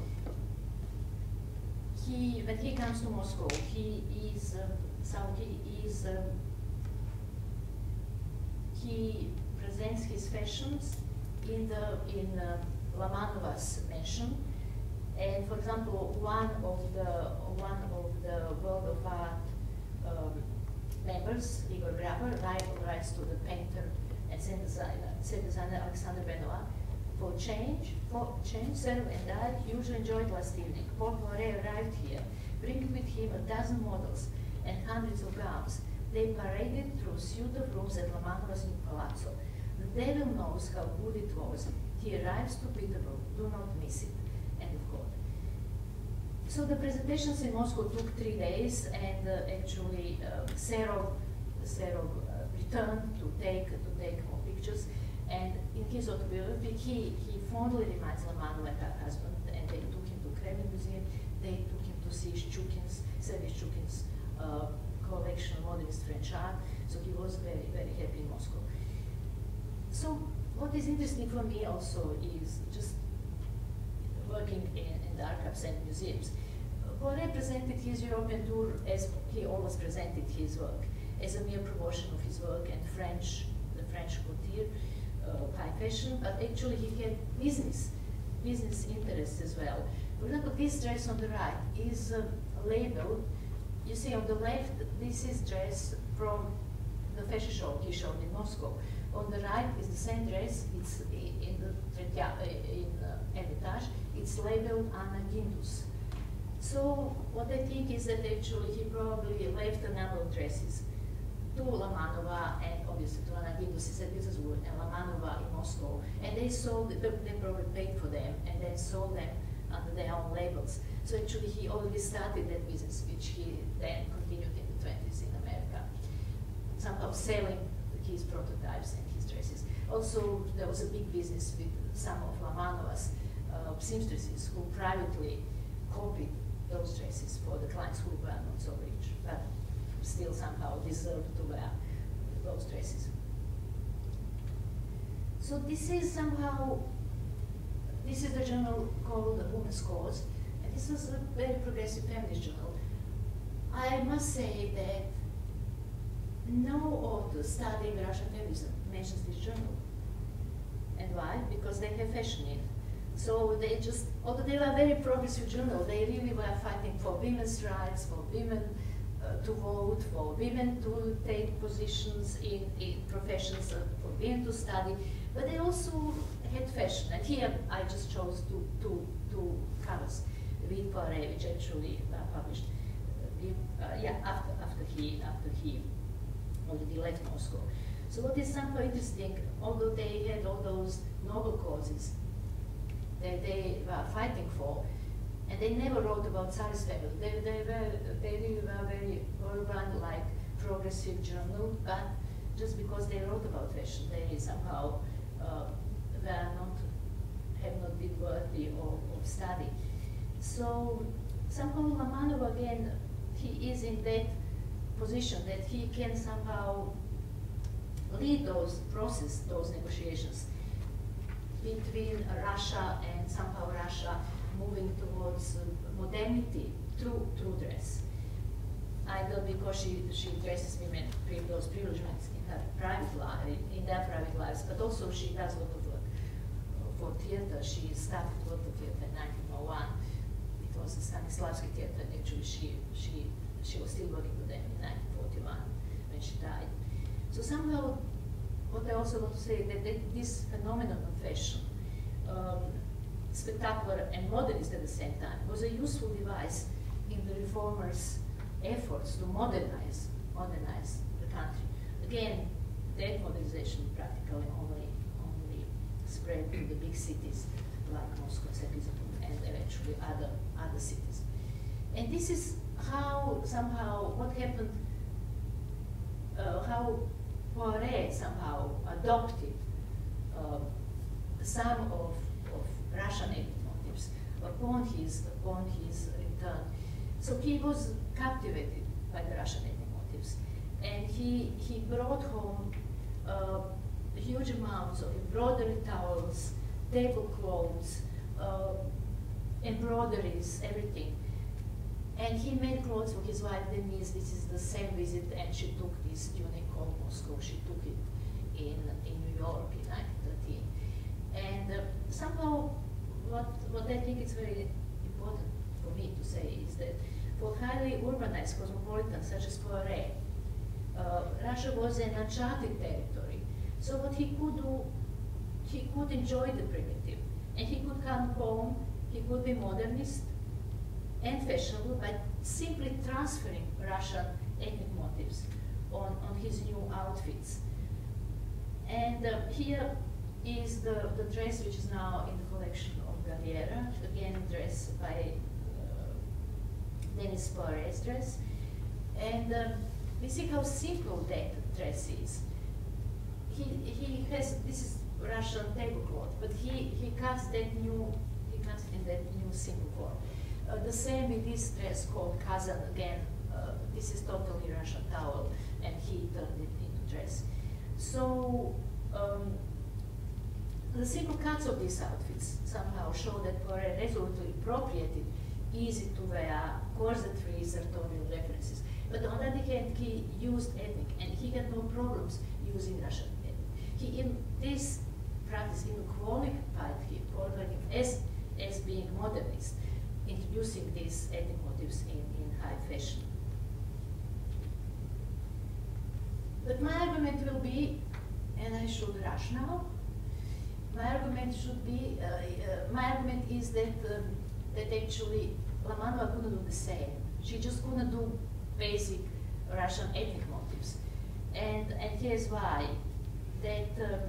he when he comes to Moscow, he is um, so he is. Um, He presents his fashions in the in uh, Lamanova's mansion, and for example, one of the one of the World of Art um, members, Igor Graber, writes to the painter and set designer, set designer Alexander Benoit, "For change, for change, Serge and I usually enjoyed last evening. Paul Poiret arrived here, bringing with him a dozen models and hundreds of gowns. They paraded through a suite of rooms at Lamanova's new palazzo. The devil knows how good it was. He arrives to Peterborough. Do not miss it." End of quote. So the presentations in Moscow took three days, and uh, actually uh, Serov, Serov uh, returned to take to take more pictures. And in his autobiography, he he fondly reminds Lamanova and her husband, and they took him to Kremlin Museum. They took him to see Shchukin's, Sergei Shchukin's uh, collection of modernist French art, so he was very, very happy in Moscow. So what is interesting for me also is just working in, in the archives and museums. Poiret presented his European tour as he always presented his work, as a mere promotion of his work and French, the French couture, uh, high fashion, but actually he had business, business interests as well. For example, this dress on the right is uh, labeled. You see on the left, this is dress from the fashion show he showed in Moscow. On the right is the same dress. It's in the in uh, Hermitage. It's labeled Anna Guindus. So what I think is that actually he probably left a number of dresses to Lamanova and obviously to Anna Guindus in Saint Petersburg and Lamanova in Moscow, and they sold. They probably paid for them and then sold them under their own labels. So actually he already started that business, which he then continued in the twenties in America, somehow selling his prototypes and his dresses. Also, there was a big business with some of Lamanova's uh, seamstresses who privately copied those dresses for the clients who were not so rich, but still somehow deserved to wear those dresses. So this is somehow, this is the journal called the Women's Cause, and this was a very progressive feminist journal. I must say that no author studying Russian feminism mentions this journal. And why? Because they have fashion in it. So they just, although they were a very progressive journal, they really were fighting for women's rights, for women uh, to vote, for women to take positions in, in professions, uh, for women to study, but they also had fashion. And here I just chose two, two, two covers, Ville Poiret, which actually were published uh, uh, yeah, after, after, he, after he already left Moscow. So what is somehow interesting, although they had all those noble causes that they were fighting for, and they never wrote about Tsarist family. They, they, were, they really were very urban, like progressive journal, but just because they wrote about fashion, they somehow uh, were not, have not been worthy of, of study. So somehow Lamanov, again, he is in that position that he can somehow lead those process, those negotiations between uh, Russia and somehow Russia moving towards uh, modernity through, through dress. Either because she, she dresses women, those privileged women in her private life, in their private lives, but also she does a lot of work uh, for theater. She started work for theater in nineteen oh one. It was the Stanislavski Theater, and actually she, she, she was still working with them in nineteen forty-one when she died. So somehow, what I also want to say is that, that this phenomenon of fashion, um, spectacular and modernist at the same time, was a useful device in the reformers' efforts to modernize, modernize the country. Again, that modernization practically only, only spread to the big cities like Moscow, Saint Petersburg, and eventually other, other cities. And this is how somehow what happened, uh, how Poiret somehow adopted uh, some of, of Russian ethnic motifs upon his, upon his return. So he was captivated by the Russian ethnic motifs, and he, he brought home uh, huge amounts of embroidery towels, tablecloths, uh, embroideries, everything. And he made clothes for his wife Denise. This is the same visit, and she took this tunic called Moscow. She took it in, in New York in nineteen thirteen. And uh, somehow, what, what I think is very important for me to say is that for highly urbanized cosmopolitans such as Poiret, uh, Russia was an uncharted territory. So what he could do, he could enjoy the primitive, and he could come home, he could be modernist and fashionable by simply transferring Russian ethnic motifs on, on his new outfits. And uh, here is the, the dress which is now in the collection of Galliera, again a dress by uh, Denis Poiret's dress. And uh, we see how simple that dress is. He, he has, this is Russian tablecloth, but he, he cuts that new, he cuts it in that new simple form. Uh, the same with this dress called Kazan, again, uh, this is totally Russian towel, and he turned it into dress. So um, the simple cuts of these outfits somehow show that Poiret resolutely appropriated easy to wear, corset-free sartorial references. But on the other hand, he used ethnic, and he had no problems using Russian ethnic. He, in this practice, even qualified him, qualified him as, as being modernist, introducing these ethnic motifs in, in high fashion. But my argument will be, and I should rush now, my argument should be, uh, uh, my argument is that, um, that actually Lamanova couldn't do the same. She just couldn't do basic Russian ethnic motifs. And, and here's why. That um,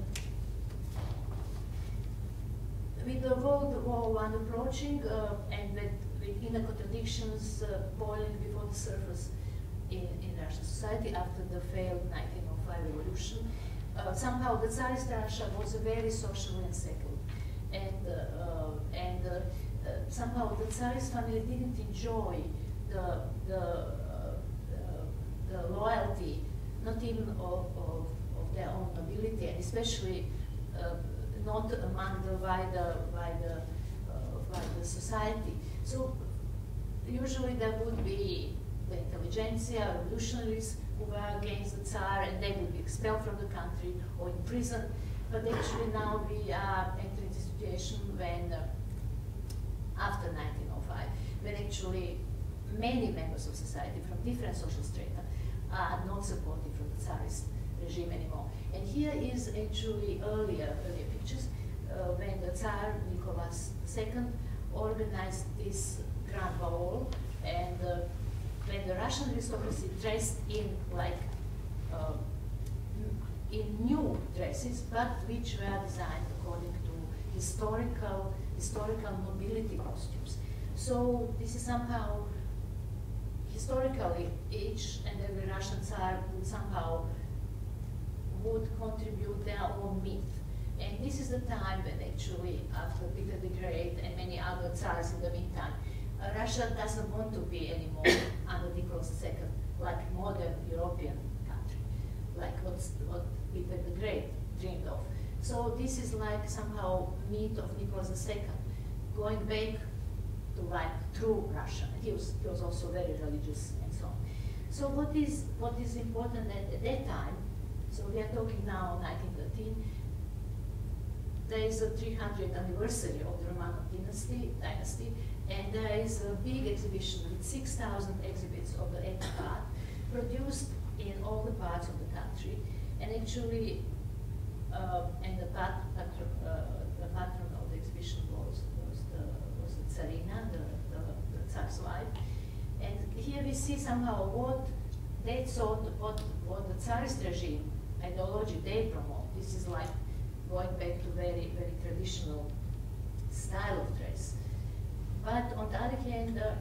with the World War One approaching uh, and with, with inner contradictions uh, boiling before the surface in, in Russian society after the failed nineteen oh five revolution, uh, somehow the Tsarist Russia was very socially unsettled. And, uh, uh, and uh, uh, somehow the Tsarist family didn't enjoy the, the, uh, the, the loyalty, not even of, of, of their own nobility, and especially uh, not among the wider, wider, uh, wider society. So usually there would be the intelligentsia, revolutionaries who were against the Tsar, and they would be expelled from the country or in prison. But actually now we are entering the situation when, uh, after nineteen oh five, when actually many members of society from different social strata are not supportive from the Tsarist regime anymore. And here is actually earlier, earlier pictures uh, when the Tsar Nicholas the Second organized this grand ball, and uh, when the Russian aristocracy dressed in like uh, in new dresses, but which were designed according to historical historical nobility costumes. So this is somehow historically each and every Russian Tsar would somehow would contribute their own myth. And this is the time when actually, after Peter the Great and many other Tsars in the meantime, uh, Russia doesn't want to be anymore under Nicholas the Second, like modern European country, like what's, what Peter the Great dreamed of. So this is like somehow myth of Nicholas the Second, going back to like true Russia. He was, he was also very religious and so on. So what is, what is important at, at that time, so we are talking now nineteen thirteen, there is a three hundredth anniversary of the Romanov dynasty, dynasty, and there is a big exhibition with six thousand exhibits of the ethnic art produced in all the parts of the country. And actually, uh, and the, pat patron, uh, the patron of the exhibition was, was, the, was the Tsarina, the, the, the Tsar's wife. And here we see somehow what they thought, what, what the Tsarist regime ideology they promote. This is like going back to very, very traditional style of dress. But on the other hand, uh,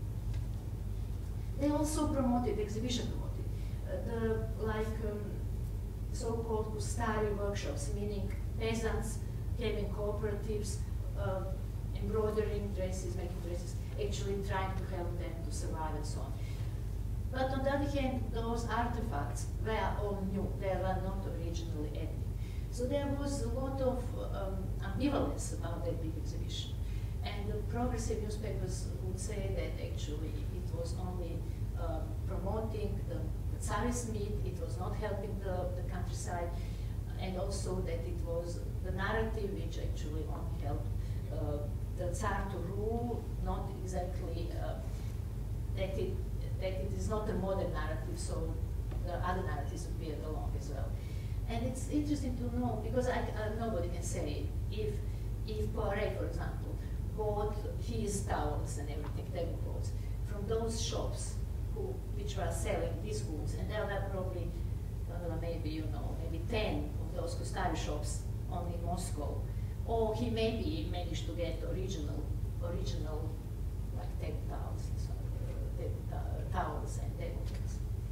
they also promoted, the exhibition promoted, uh, the like um, so-called Kustari workshops, meaning peasants having cooperatives, uh, embroidering dresses, making dresses, actually trying to help them to survive and so on. But on the other hand, those artifacts were all new, they were not originally ethnic. So there was a lot of um, ambivalence about that big exhibition. And the progressive newspapers would say that actually it was only uh, promoting the, the Tsarist myth, it was not helping the, the countryside, and also that it was the narrative which actually only helped uh, the Tsar to rule, not exactly uh, that it that it is not a modern narrative, so the other narratives appeared along as well. And it's interesting to know, because I, uh, nobody can say if, if Poiret, for example, bought his towels and everything, tablecloths, from those shops who, which were selling these goods, and there were probably, uh, maybe, you know, maybe ten of those Kustari shops only in Moscow, or he maybe managed to get original, original, like table towels and so on. Towels and tabletops.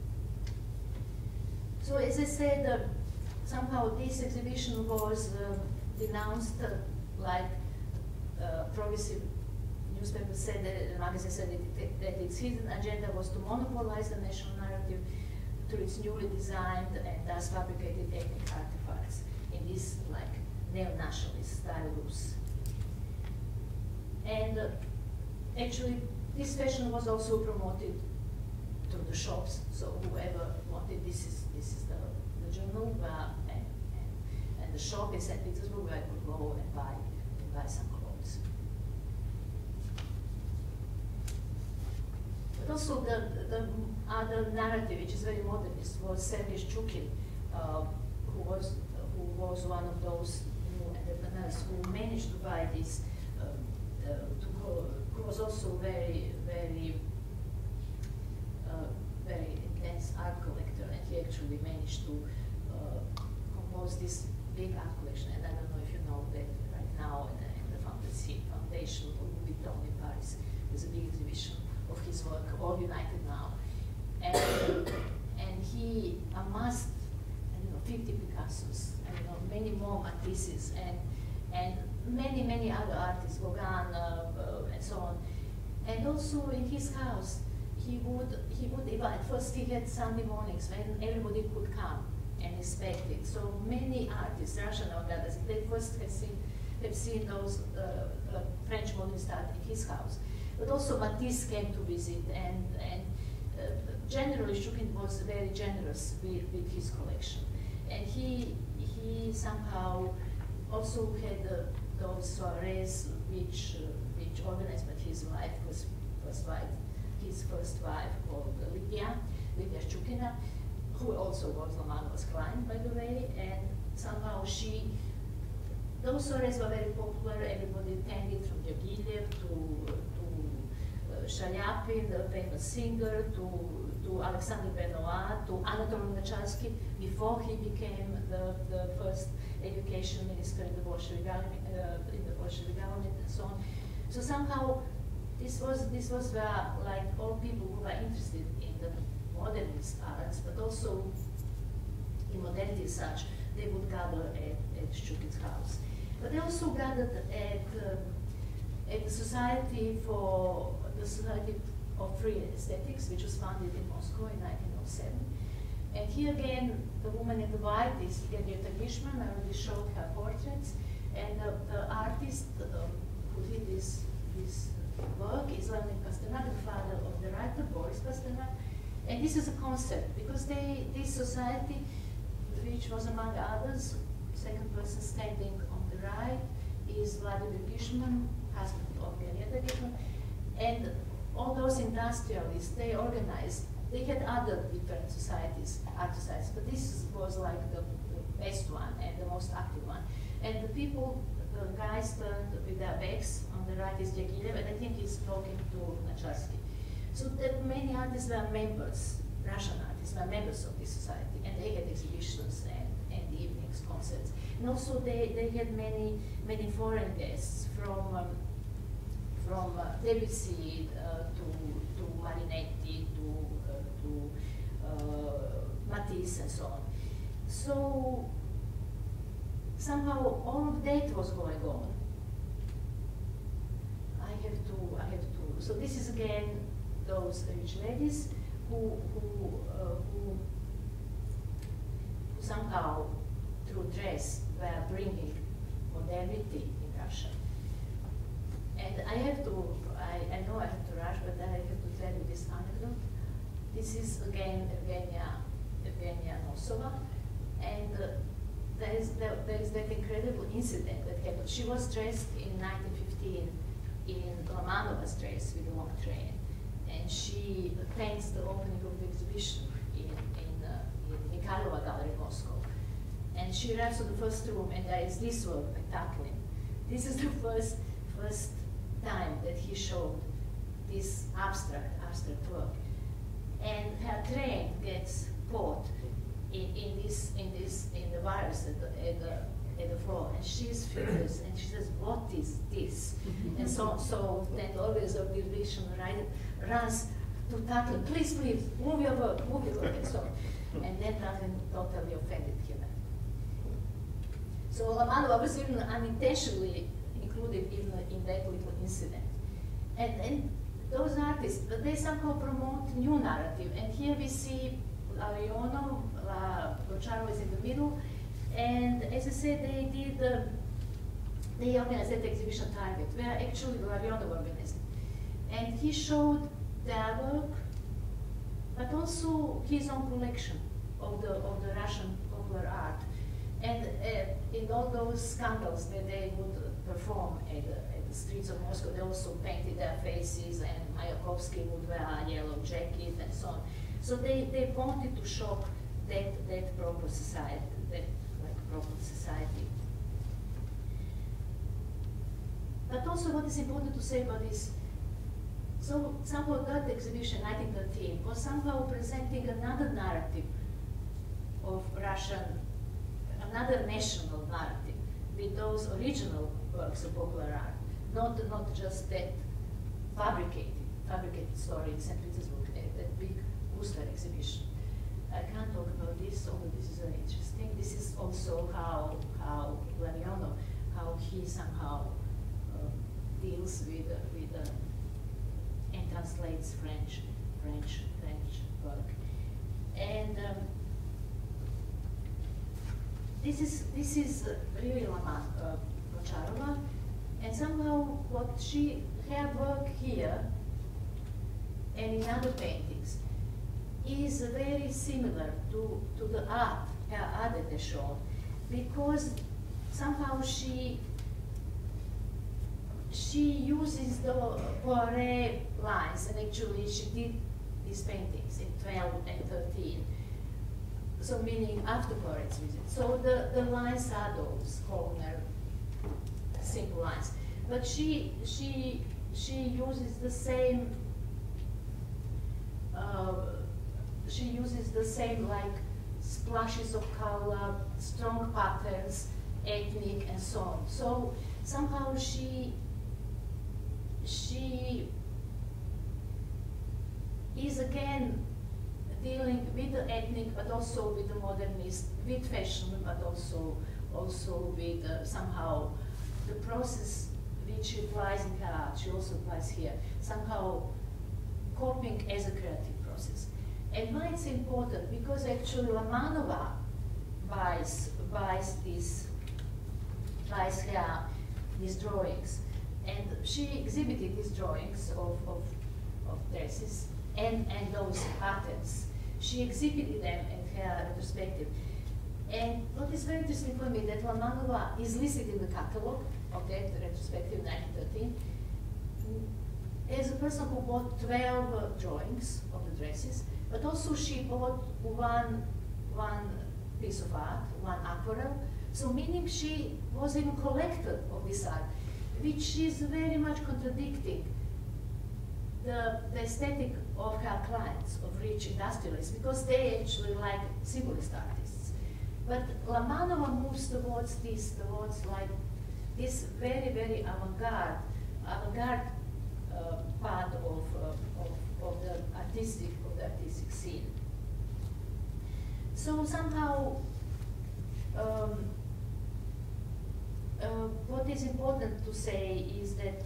So as I said, uh, somehow this exhibition was uh, denounced uh, like uh, progressive newspapers said, that, the magazine said that, it, that its hidden agenda was to monopolize the national narrative through its newly designed and thus fabricated ethnic artifacts in this like neo-nationalist style loose. And uh, actually this fashion was also promoted to the shops, so whoever wanted, this is this is the, the journal, uh, and, and, and the shop in Saint Petersburg where I could go and buy, and buy some clothes. But also the, the other narrative, which is very modernist, was Sergei Shchukin, uh, who was who was one of those new entrepreneurs who managed to buy this, uh, uh, to go, who was also very, very, uh, very intense art collector, and he actually managed to uh, compose this big art collection. And I don't know if you know that right now in the, in the Fantasy Foundation of Louis Vuitton in Paris, there's a big exhibition of his work, all united now. And, and he amassed, I don't know, fifty Picassos, I don't know, many more Matisses, and, and many, many other artists, Gauguin, uh, uh, and so on. And also in his house, he would, he would invite, first he had Sunday mornings when everybody could come and inspect it. So many artists, Russian artists, they first have seen, have seen those uh, uh, French modernist art in his house. But also Matisse came to visit, and, and uh, generally Shchukin was very generous with, with his collection. And he, he somehow also had uh, those soirees which, uh, which organized by his wife, his first wife, his first wife called Lydia, Lydia Shchukina, who also was Lomanova's client, by the way, and somehow she, those soirees were very popular. Everybody attended, from Diaghilev to, to uh, Shaliapin, the famous singer, to, to Alexander Benoit, to Anatoly Lunacharsky, before he became the, the first education minister in the Bolshevik government, uh, in the Bolshevik government, and so on. So somehow, this was this was where, like, all people who were interested in the modernist arts, but also in modernity as such, they would gather at, at Shchukin's house. But they also gathered at, um, at the Society for the Society of Free Aesthetics, which was founded in Moscow in nineteen oh seven. And here again, the woman in the white is Henrietta Gishman. I already showed her portraits. And the, the artist um, who did this, this work is Leonid Pasternak, the father of the writer Boris Pasternak. And this is a concept, because they, this society, which was among others, second person standing on the right, is Vladimir Gishman, husband of Henrietta Gishman. And all those industrialists, they organized, they had other different societies, art societies, but this was like the, the best one and the most active one. And the people, the guys turned with their backs, on the right is Diaghilev, and I think he's talking to Lunacharsky. So that many artists were members, Russian artists were members of this society, and they had exhibitions and, and evenings, concerts. And also they, they had many, many foreign guests from, um, from uh, Debussy uh, to, to Marinetti, to, uh, to uh, Matisse, and so on. So somehow all of that was going on. I have to, I have to, so this is again those rich ladies who, who, uh, who somehow, through dress, were bringing modernity in Russia. And I have to, I, I know I have to rush, but I have to tell you this anecdote. This is again Evgenia, Evgenia Nosova, and uh, there is there, there is that incredible incident that happened. She was dressed in nineteen fifteen in Lomanova's dress with a long train, and she attends the opening of the exhibition in in, uh, in Mikhailova Gallery, Moscow. And she arrives to the first room, and there is this work by Tatlin. This is the first first time that he showed this abstract abstract work, and her train gets caught in, in this in this in the virus at the, at the at the floor, and she's furious, and she says, "What is this?" And so so then the organizer of the exhibition right, runs to Tatlin, "Please, please, move your work, move your work," and so on. And then Tatlin totally offended him. So Lomanova was even unintentionally included in, in that little incident. And, and those artists, they somehow promote new narrative. And here we see Larionov, La Gocharov is in the middle. And as I said, they did, uh, they organized that exhibition Target, where actually Larionov organized it. And he showed their work, but also his own collection of the, of the Russian popular art. And uh, in all those scandals that they would perform at the, at the streets of Moscow, they also painted their faces, and Mayakovsky would wear a yellow jacket and so on. So they, they wanted to shock that, that proper society, that like proper society. But also what is important to say about this, so somehow that exhibition, nineteen thirteen, was somehow presenting another narrative of Russian, another national narrative with those original works of popular art, not, not just that fabricated, fabricated story in Saint Petersburg, that, that big Guslar exhibition. I can't talk about this, although this is very interesting. This is also how, how Larionov, how he somehow um, deals with, uh, with uh, and translates French, French, French work. And um, this is, this is uh, really Lama uh, Gončarova, and somehow what she, her work here and in other paintings is very similar to, to the art, her art that they shown, because somehow she she uses the Poiret lines, and actually she did these paintings in twelve and thirteen, so meaning after Poiret's visit. So the, the lines are those Holner simple lines, but she she she uses the same uh, she uses the same like splashes of color, strong patterns, ethnic, and so on. So somehow she she is again dealing with the ethnic, but also with the modernist, with fashion, but also also with uh, somehow the process which she applies in her art, she also applies here, somehow copying as a creative process. And why it's important? Because actually Lamanova buys buys these buys her these drawings, and she exhibited these drawings of, of, of dresses and, and those patterns. She exhibited them at her retrospective. And what is very interesting for me that Lamanova is listed in the catalog of that retrospective nineteen thirteen as a person who bought twelve uh, drawings of the dresses, but also she bought one, one piece of art, one aquarelle. So meaning she was even collector of this art, which is very much contradicting the, the aesthetic of her clients, of rich industrialists, because they actually like symbolist artists. But Lamanova moves towards this, towards like this very, very avant-garde, avant-garde uh, part of, uh, of, of the artistic, of the artistic scene. So somehow, um, uh, what is important to say is that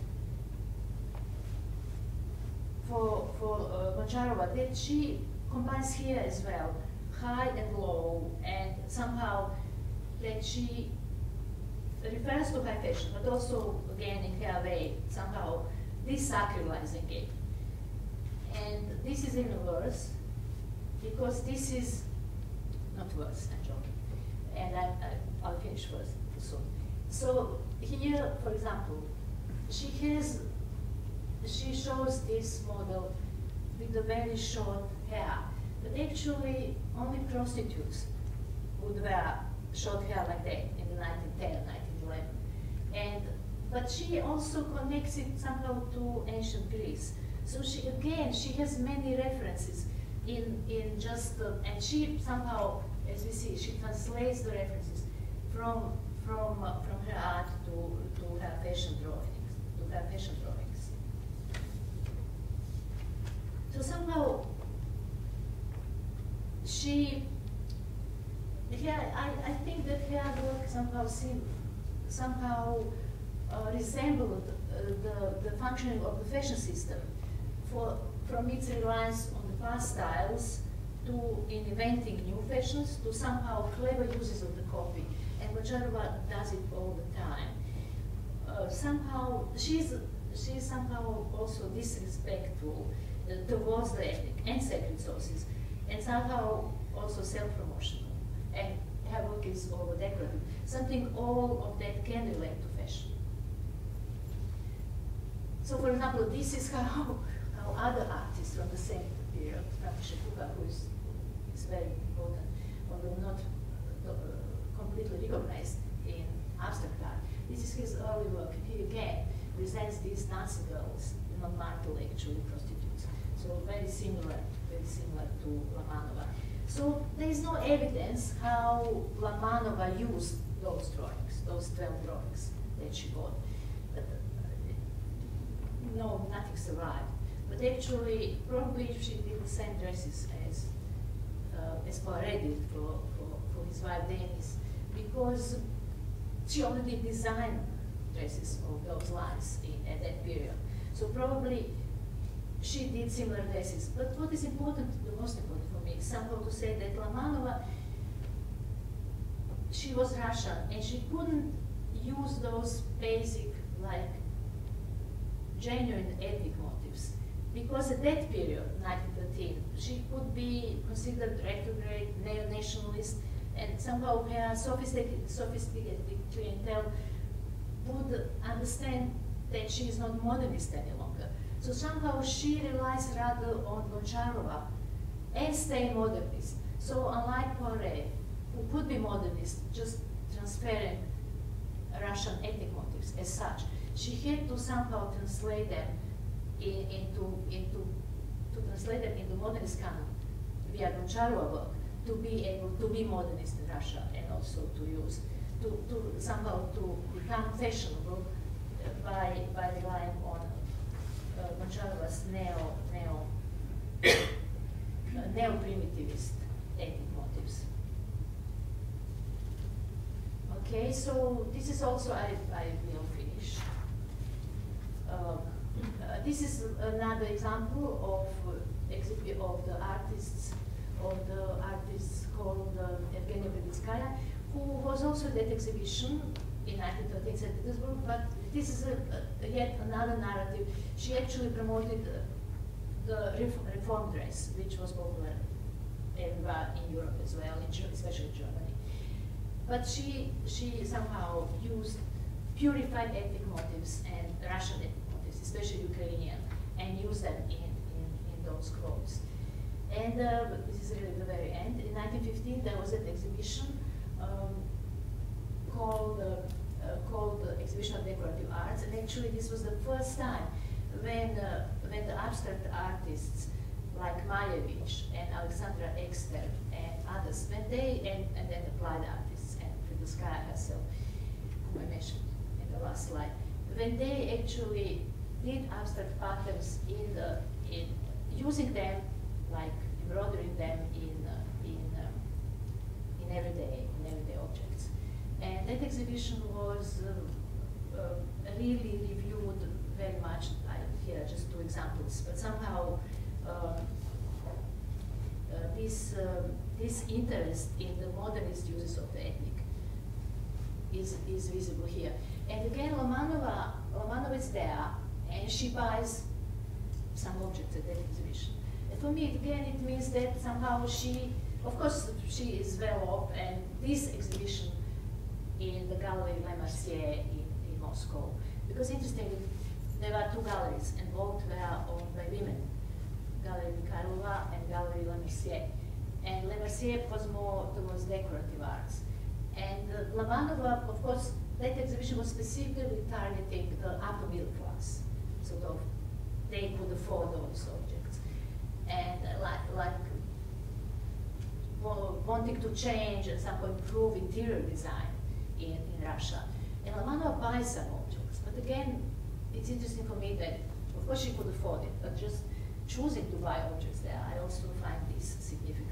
for, for uh, Gončarova, that she combines here as well high and low, and somehow that she refers to high fashion, but also, again, in her way, somehow desacralizing it. And this is even worse, because this is not worse, I'm joking, and I, I, I'll finish first soon. So here, for example, she has, she shows this model with the very short hair, but actually only prostitutes would wear short hair like that in the nineteen ten, nineteen eleven. And, but she also connects it somehow to ancient Greece. So she, again, she has many references in, in just, the, and she somehow, as we see, she translates the references from, from, uh, from her art to, to her fashion drawings, to her fashion drawings. So somehow, she, yeah, I, I think that her work somehow seem, somehow uh, resembled uh, the, the functioning of the fashion system, for, from its reliance on the past styles to in inventing new fashions to somehow clever uses of the copy. And Gončarova does it all the time. Uh, somehow, she's, she's somehow also disrespectful uh, towards the ethnic and sacred sources, and somehow also self-promotional. And her work is over decorative. Something all of that can relate to fashion. So for example, this is how, how other artists from the same period, František Kuka, who is, is very important, although not uh, completely recognized in abstract art. This is his early work. He again presents these dancing girls, not martial, actually prostitutes. So very similar, very similar to Lamanova. So there is no evidence how Lamanova used those drawings, those twelve drawings that she bought. But, uh, no, nothing survived. But actually, probably she did the same dresses as uh, as Poiret did for, for, for his wife Denis, because she already designed dresses of those lines in, at that period. So probably she did similar dresses. But what is important, the most important for me, is somehow to say that Lamanova, she was Russian, and she couldn't use those basic, like, genuine ethnic motives. Because at that period, nineteen thirteen, she could be considered retrograde, neo-nationalist, and somehow her sophisticated, sophisticated clientele would understand that she is not modernist any longer. So somehow she relies rather on Goncharova and stay modernist. So unlike Poiret, who could be modernist, just transferring Russian ethnic motives as such, she had to somehow translate them in, into, into, to translate them into modernist canon via Goncharova work, to be able to be modernist in Russia and also to use, to, to somehow to become fashionable uh, by, by relying on uh, Goncharova's neo, neo, uh, neo-primitivist ethnic motives. Okay, so this is also, I, I will finish. Um, uh, this is another example of, uh, of the artists, of the artist called uh, Evgenia Bebitskaya, who was also at that exhibition in nineteen thirteen Saint Petersburg, but this is a, a, yet another narrative. She actually promoted uh, the ref reform dress, which was popular everywhere in Europe as well, in, especially Germany. But she, she somehow used purified ethnic motives and Russian ethnic motives, especially Ukrainian, and used them in, in, in those clothes. And uh, this is really the very end. In nineteen fifteen, there was an exhibition um, called, uh, uh, called the Exhibition of Decorative Arts, and actually this was the first time when, uh, when the abstract artists like Malevich and Alexandra Ekster and others, when they, and, and then applied artists and Bebitskaya herself, whom I mentioned in the last slide, when they actually did abstract patterns in the, in using them, like embroidering them in, uh, in, um, in everyday, in everyday objects. And that exhibition was uh, uh, really reviewed very much. I, here are just two examples, but somehow um, uh, this, um, this interest in the modernist uses of the ethnic is, is visible here. And again, Lamanova, Lamanova is there, and she buys some objects at that exhibition. And for me, again, it means that somehow she, of course, she is well off, and this exhibition in the Gallery Le Mercier in, in Moscow, because interestingly, there were two galleries, and both were owned by women, Gallery Mikhailova and Gallery Le Mercier. And Le Mercier was more towards decorative arts. And uh, Lamanova, of course, that exhibition was specifically targeting the upper middle class, sort of, they could afford those objects. And uh, like, like well, wanting to change and somehow improve interior design in, in Russia. And Lamanova buys some objects, but again, it's interesting for me that, of course, she could afford it, but just choosing to buy objects there, I also find this significant.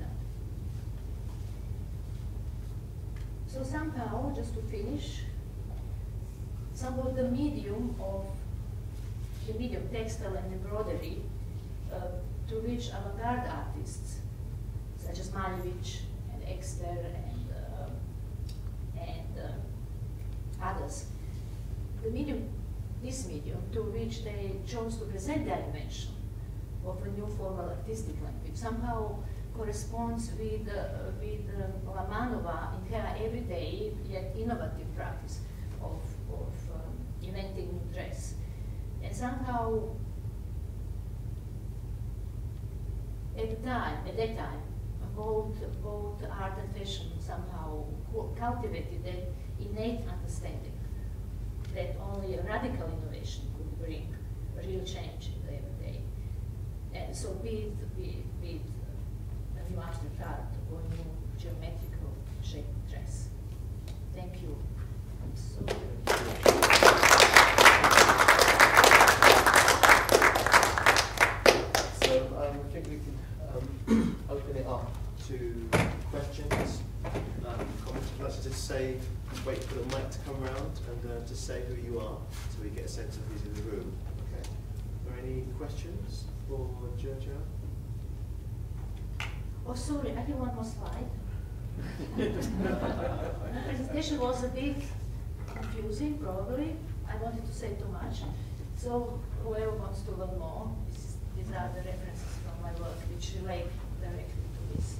So somehow, just to finish, some of the medium of the medium textile and embroidery uh, to which avant-garde artists, such as Malevich and Ekster and, uh, and uh, others, the medium, this medium to which they chose to present their invention of a new formal artistic language, somehow corresponds with, uh, with um, Romanova in her everyday yet innovative practice of, of um, inventing new dress. And somehow, at the time, at that time, both, both art and fashion somehow cultivated that innate understanding that only a radical innovation could bring a real change in the everyday. And so be it, be it, be it a new abstract art or new geometrical shaped dress. Thank you. I'm so So um, I think we can um, open it up to questions, um, comments. I'd like to just say, wait for the mic to come around and uh, just say who you are so we get a sense of who's in the room. Okay. Are there any questions for Giorgio? Oh, sorry, I did one more slide. The presentation was a bit confusing, probably. I wanted to say too much. So whoever wants to learn more, this, these are the references from my work which relate directly to this.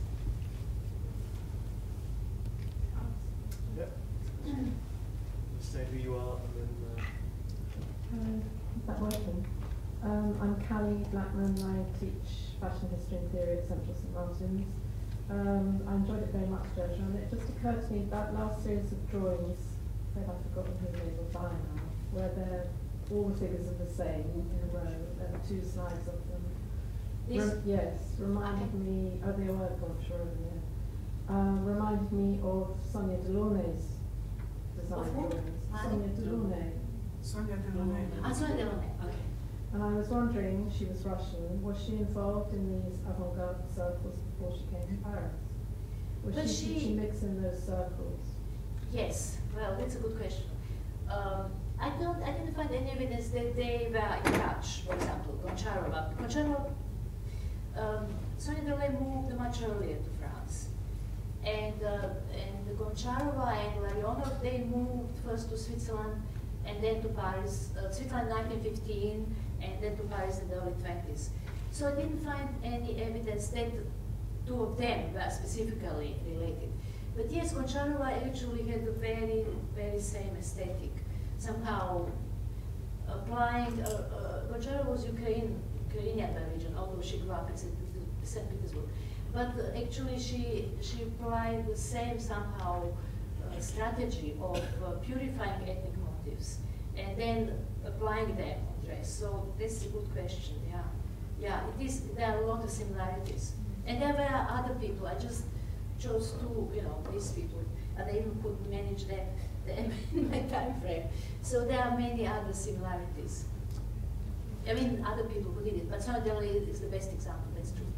Yep. Just say who you are and then... Uh... Uh, is that working? Um, I'm Callie Blackman. I teach fashion history and theory at Central Saint Martin's. Um, I enjoyed it very much, Joshua, and it just occurred to me that last series of drawings, I've forgotten who they were by now, where they're, all the figures are the same in a row. There are two slides of them. Re yes, reminded okay. me, oh, they were sure, yeah. Uh, reminded me of Sonia Delaunay's design drawings. Sonia Delaunay. Sonia Delaunay. Ah, Sonia Delaunay, okay. And I was wondering, she was Russian, was she involved in these avant-garde circles before she came to Paris? Was But she, she, did she mix in those circles? Yes, well, that's a good question. Um, I don't, I didn't find any evidence that they were in touch, for example, Goncharova. Goncharova, um, Sonia Delaunay moved much earlier to France. And, uh, and Goncharova and Larionov, they moved first to Switzerland and then to Paris, uh, Switzerland nineteen fifteen, and then to Paris in the early twenties. So I didn't find any evidence that two of them were specifically related. But yes, Goncharova actually had a very, very same aesthetic. Somehow applying, uh, uh, Goncharova was Ukraine, Ukrainian by origin, although she grew up in Saint Petersburg. But uh, actually she, she applied the same somehow uh, strategy of uh, purifying ethnic motifs and then applying them on dress. So this is a good question, yeah. Yeah, it is, there are a lot of similarities. And there were other people, I just chose two, you know, these people, and I even couldn't manage them, them in my time frame. So there are many other similarities. I mean, other people who did it, but Sonia Delaunay is the best example, that's true.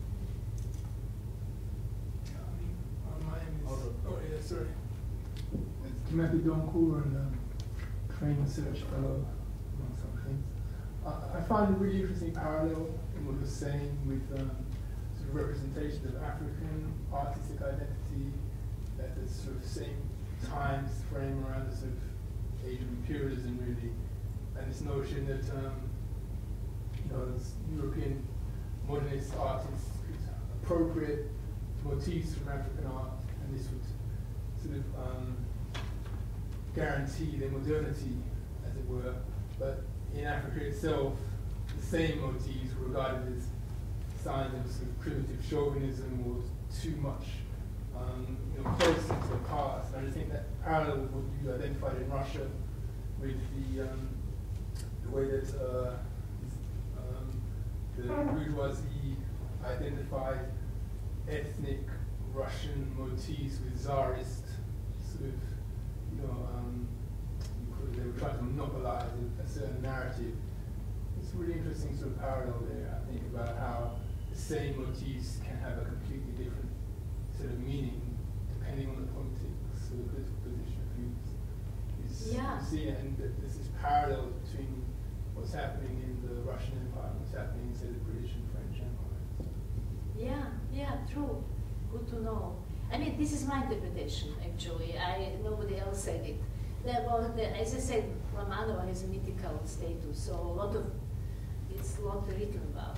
Um, my name is, Hold oh yeah, sorry. It's Timothy Doncourt, and um, trained research fellow, among some things. Uh, I find a really interesting parallel in what you're saying with um, sort of representations of African artistic identity at the sort of same time frame around the sort of age of imperialism, really, and this notion that um, you know, as European modernist artists could appropriate motifs from African art, and this would sort of um, guarantee their modernity, as it were. But in Africa itself, the same motifs were regarded as signs of sort of primitive chauvinism or too much um, you know, closeness to the past. And I just think that parallel with what you identified in Russia with the, um, the way that uh, um, the bourgeoisie identified ethnic Russian motifs with Tsarist sort of, you know, um, they were trying to monopolize a, a certain narrative. It's a really interesting sort of parallel there, I think, about how the same motifs can have a completely different sort of meaning depending on the politics or the political position of views. It's, Yeah. You see, and there's this parallel between what's happening in the Russian Empire and what's happening in, say, the British and French empires. Yeah, yeah, true. Good to know. I mean, this is my interpretation, actually. I nobody else said it. There was, the, as I said, Romanova has a mythical status, so a lot of it's a lot written about her.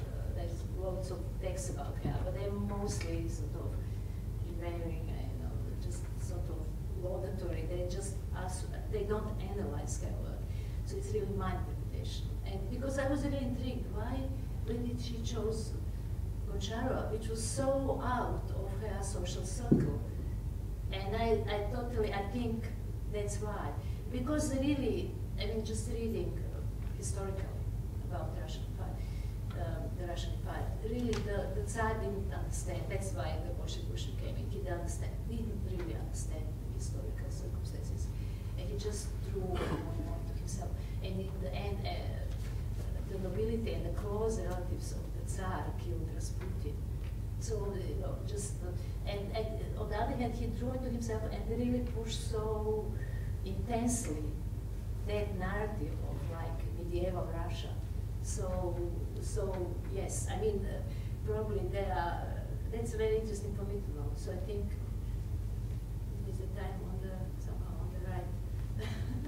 there's lots of texts about her, but they're mostly sort of varying, you know, just sort of laudatory. They just ask, they don't analyze her work. So it's really my interpretation. And because I was really intrigued, why, when did she chose Gončarova, which was so out of her social circle? And I, I totally, I think that's why. Because really, I mean, just reading uh, historical about the Russian Empire, um, the Russian Empire, really the, the Tsar didn't understand. That's why the Bolshevik came in. He didn't understand, didn't really understand the historical circumstances. And he just drew on to himself. And in the end, uh, the nobility and the close relatives of the Tsar killed Rasputin. So, you know, just, uh, and, and on the other hand, he drew it to himself and really pushed so intensely that narrative of like medieval Russia. So, so yes, I mean, uh, probably there are, that's very interesting for me to know. So I think there's a time on the, somehow on the right,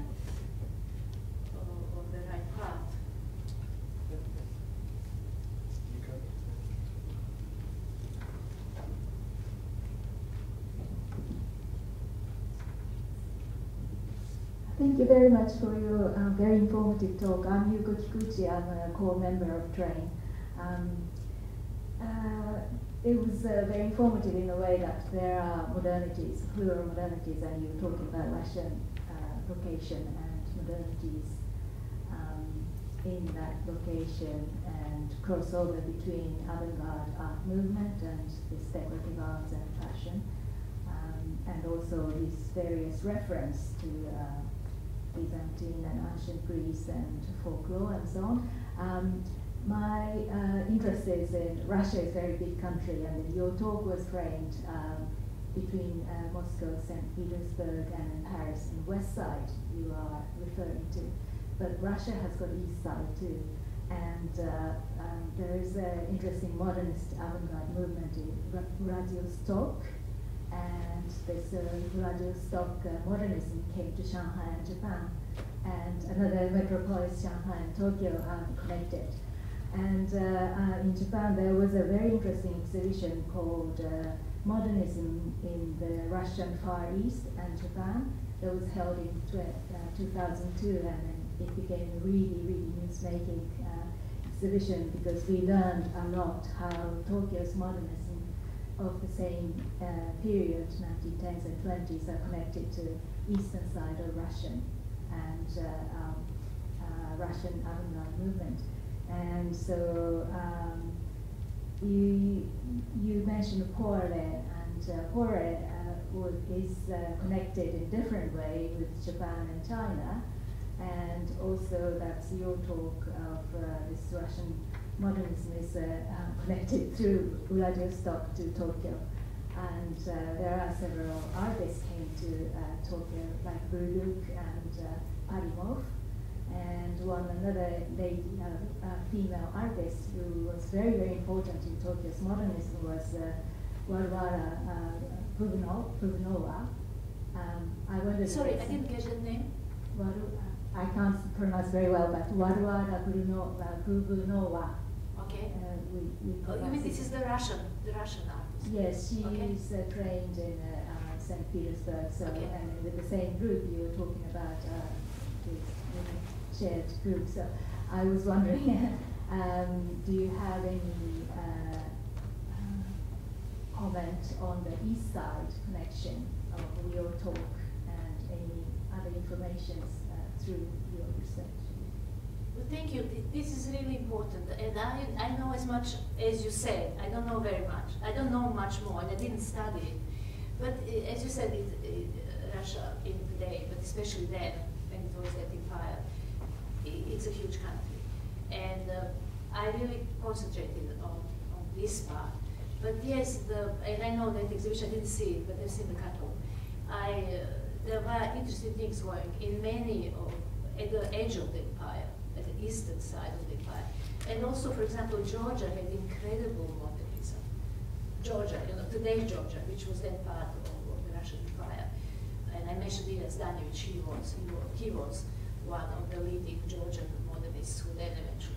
or on the right path. You go. Thank you very much for your uh, very informative talk. I'm Yuko Kikuchi. I'm a core member of TRAIN. Um, uh, it was uh, very informative in the way that there are modernities, plural modernities, and you were talking about Russian uh, location and modernities um, in that location and crossover between avant-garde art movement and this decorative arts and fashion, um, and also these various reference to uh, Byzantine and ancient Greece and folklore and so on. Um, my uh, interest is in Russia is a very big country, and your talk was framed um, between uh, Moscow, Saint Petersburg, and in Paris and West Side you are referring to. But Russia has got East Side too, and uh, um, there is an interesting modernist avant-garde movement in Vladivostok. And this uh, Vladivostok uh, modernism came to Shanghai and Japan, and another metropolis, Shanghai and Tokyo, are connected. And uh, uh, in Japan, there was a very interesting exhibition called uh, Modernism in the Russian Far East and Japan that was held in tw uh, two thousand two, and then it became a really, really news-making uh, exhibition because we learned a lot how Tokyo's modernism of the same uh, period, nineteen tens and twenties, are connected to eastern side of Russian and uh, um, uh, Russian avant-garde movement. And so um, you you mentioned Poire, and uh, Poire uh, is uh, connected in different way with Japan and China, and also that's your talk of uh, this Russian modernism is uh, uh, connected through Vladivostok to Tokyo, and uh, there are several artists came to uh, Tokyo, like Buruk and uh, Parimov, and one another lady, uh, uh, female artist who was very, very important in Tokyo's modernism was uh, Varvara uh, Provanova. Um, I wondered. Sorry, I didn't get your name. Varu, I can't pronounce very well, but Varvara Provanova. Okay. Uh, we, we Oh, you mean this is the Russian, the Russian artist? Yes, she Okay. is uh, trained in uh, uh, Saint Petersburg, so Okay. and with the same group you were talking about uh, this you know, shared group. So I was wondering, um, do you have any uh, uh, comment on the East Side connection of your talk and any other information uh, through your research? Well, thank you. This is really important, and I, I know as much as you said. I don't know very much. I don't know much more, and I didn't study it. But uh, as you said, it, it, uh, Russia in today, but especially then, when it was that empire, it, it's a huge country. And uh, I really concentrated on, on this part. But yes, the, and I know that exhibition, I didn't see it, but I've seen the catalog. I, uh, there were interesting things going in many of, at the edge of the empire, at the eastern side of the empire. And also, for example, Georgia had incredible modernism. Georgia, you know, today's Georgia, which was then part of, of the Russian Empire. And I mentioned Ivan Zdanevich, he was, he was, he was one of the leading Georgian modernists who then eventually moved to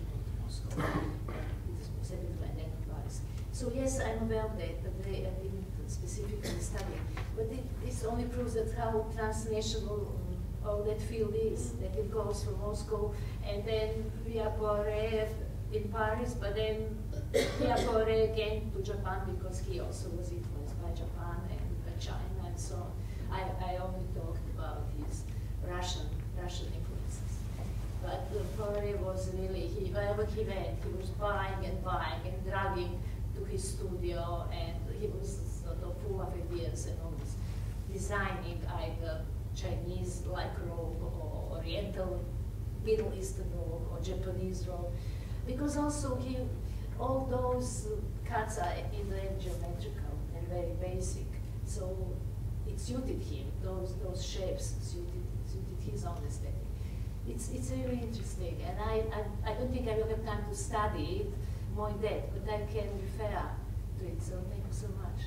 Moscow. It was able to land in Paris. So yes, I'm aware of that, but they, I didn't specifically study. But it, this only proves that how transnational um, all that field is, that it goes from Moscow and then via Poiret in Paris, but then via Poiret again to Japan because he also was influenced by Japan and by China and so on. I, I only talked about his Russian Russian influences. But uh, Poiret was really, he, wherever he went, he was buying and buying and dragging to his studio, and he was sort of full of ideas and always designing either Chinese-like robe or Oriental, Middle Eastern robe or Japanese robe. Because also he, all those cuts are in the end geometrical and very basic. So it suited him, those those shapes suited, suited his own aesthetic. It's, it's really interesting, and I, I, I don't think I will have time to study it more in depth, but I can refer to it, so thank you so much.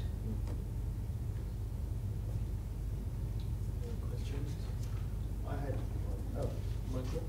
Any questions? I had one. Oh, Michael?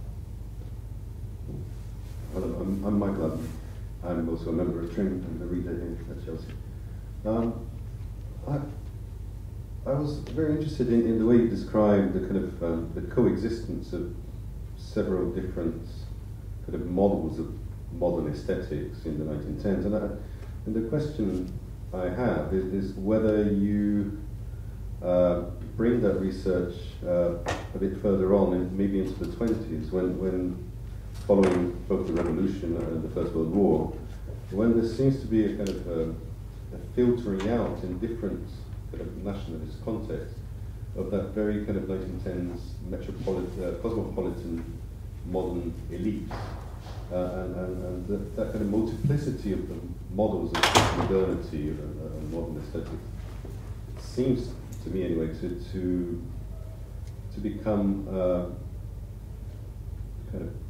Hello, I'm, I'm Michael Upton. I'm also a member of Tring and a reader here at Chelsea. Um, I, I was very interested in, in the way you described the kind of um, the coexistence of several different kind of models of modern aesthetics in the nineteen tens, and, I, and the question I have is, is whether you uh, bring that research uh, a bit further on, and maybe into the twenties, when, when following both the Revolution and the First World War, when there seems to be a kind of a, a filtering out in different kind of nationalist context of that very kind of nineteen tens metropolitan, uh, cosmopolitan modern elite, uh, and, and, and that, that kind of multiplicity of the models of modernity and, and modern aesthetics seems, to me anyway, to to, to become uh, kind of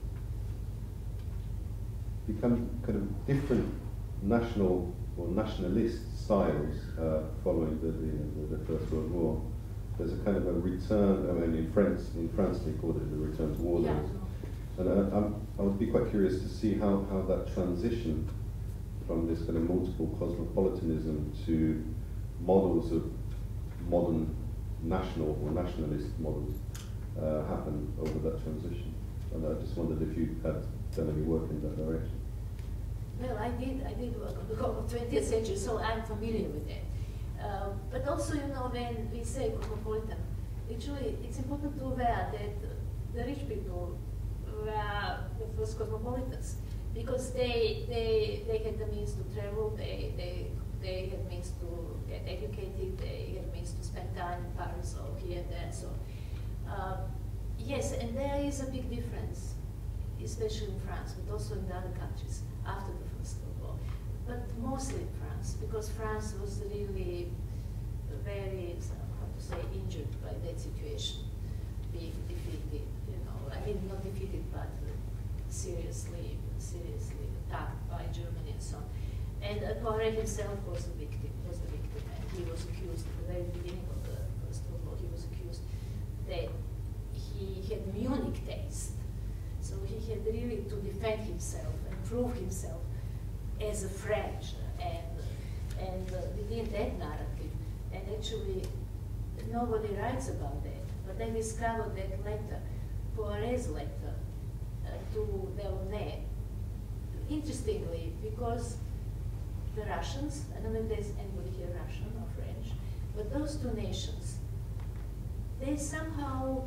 become kind of different national or nationalist styles uh, following the, the, the First World War. There's a kind of a return. I mean, in France, in France they called it the return to war. Yeah. And I, I'm, I would be quite curious to see how, how that transition from this kind of multiple cosmopolitanism to models of modern national or nationalist models uh, happened over that transition. And I just wondered if you had done any work in that direction. Well, I did, I did work on the whole of twentieth century, so I'm familiar with that. Uh, but also, you know, when we say cosmopolitan, actually it's important to aware that the rich people were the first cosmopolitans because they they they had the means to travel, they they they had means to get educated, they had means to spend time in Paris or here and there. So uh, yes, and there is a big difference, especially in France, but also in the other countries after the First World War, but mostly in France, because France was really very, how to say, injured by that situation, being defeated, you know, I mean not defeated, but seriously, seriously attacked by Germany and so on. And uh, Poiret himself was a victim, was a victim, and he was accused at the very beginning of the First World War, he was accused that he had Munich taste. So he had really to defend himself and prove himself as a French, and and uh, within that narrative. And actually, nobody writes about that. But I discovered that letter, Poiret's letter uh, to Delaunay. Interestingly, because the Russians, I don't know if there's anybody here Russian or French, but those two nations, they somehow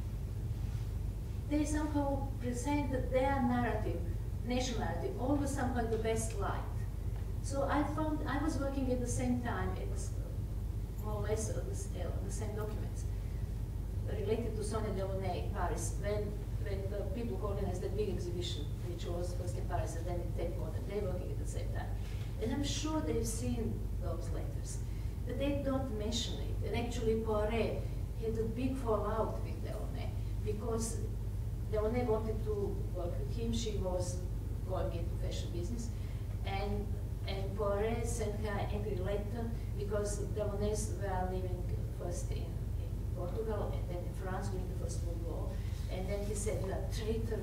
they somehow presented their narrative, national narrative, always somehow in the best light. So I found, I was working at the same time, it was more or less on the, uh, the same documents, related to Sonia Delaunay in Paris, when, when the people who organized that big exhibition, which was first in Paris and then in Tate Modern, they were working at the same time. And I'm sure they've seen those letters, but they don't mention it. And actually Poiret had a big fallout with Delaunay, because Delaunay wanted to work with him. She was going into fashion business, and and Poiret sent her an angry letter because Delaunays were living first in, in Portugal and then in France during the First World War, and then he said, "You are traitors,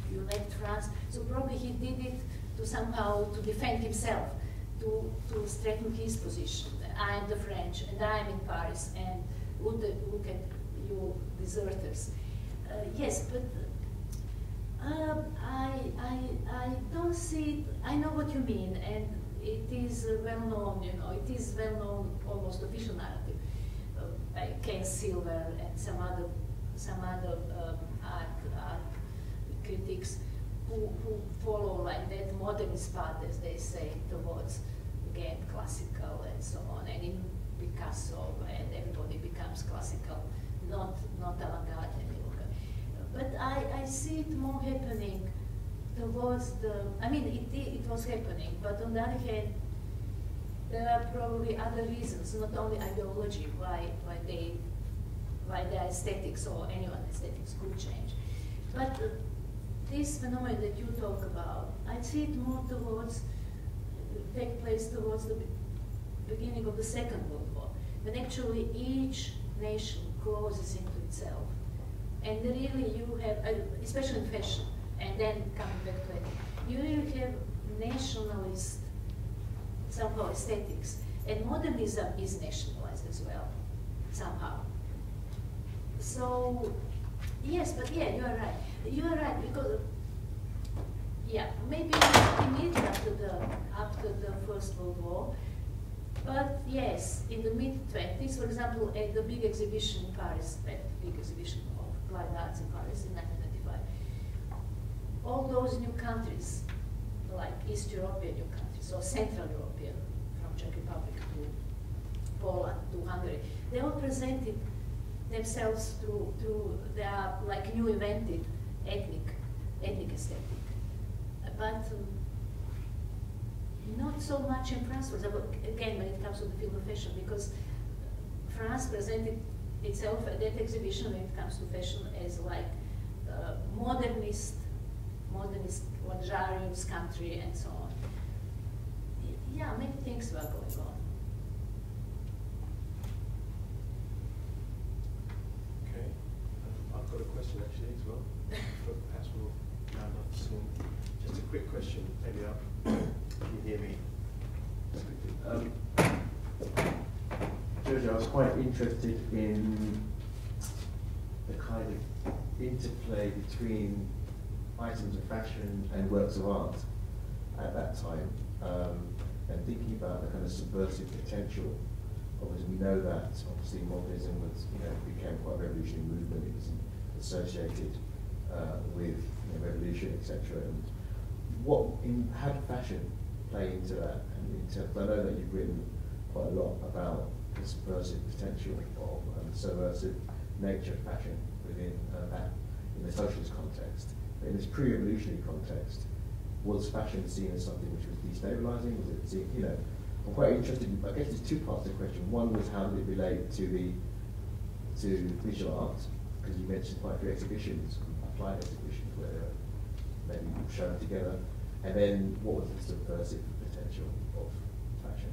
you left France. So probably he did it to somehow to defend himself, to, to strengthen his position. I'm the French, and I'm in Paris, and look at, look at you deserters. Uh, yes, but uh, I, I, I don't see it. I know what you mean, and it is uh, well known, you know, it is well known, almost official narrative uh, by Ken Silver and some other, some other um, art, art critics who, who follow like that modernist path, as they say, towards, again, classical and so on, and in Picasso, and everybody becomes classical, not, not avant-garde any longer. But I, I see it more happening towards the, I mean, it, it was happening, but on the other hand, there are probably other reasons, not only ideology, why, why they, why their aesthetics or anyone aesthetics could change. But uh, this phenomenon that you talk about, I see it more towards, take place towards the beginning of the Second World War, when actually each nation closes into itself. And really you have, uh, especially in fashion, and then coming back to it, you really have nationalist, somehow aesthetics. And modernism is nationalized as well, somehow. So, yes, but yeah, you are right. You are right, because, yeah, maybe immediately after the, after the First World War, but yes, in the mid twenties, for example, at the big exhibition in Paris, that big exhibition of applied arts in Paris in nineteen ninety-five, all those new countries, like East European new countries, or Central European, from Czech Republic to Poland to Hungary, they all presented themselves through, through their like new invented ethnic, ethnic aesthetic. But um, not so much in France, for example, again, when it comes to the field of fashion, because France presented itself at that exhibition when it comes to fashion as like uh, modernist, modernist, luxurious country and so on. Yeah, many things were going on. Okay, um, I've got a question actually as well, but perhaps we'll round up soon. Just a quick question, maybe up. Can you hear me? Um, Giorgio, I was quite interested in the kind of interplay between items of fashion and works of art at that time, um, and thinking about the kind of subversive potential. Obviously, we know that obviously modernism was, you know, became quite a revolutionary movement. It was associated uh, with, you know, revolution, et cetera. And what in how did fashion play into that? And in terms, I know that you've written quite a lot about the subversive potential of um, subversive nature of fashion within uh, that in the socialist context. But in this pre-revolutionary context, was fashion seen as something which was destabilizing? Was it seen, you know? I'm quite interested in, I guess there's two parts to the question. One was how did it relate to the to visual art, because you mentioned quite a few exhibitions, applied exhibitions where they were maybe shown together. And then what was the subversive potential of fashion?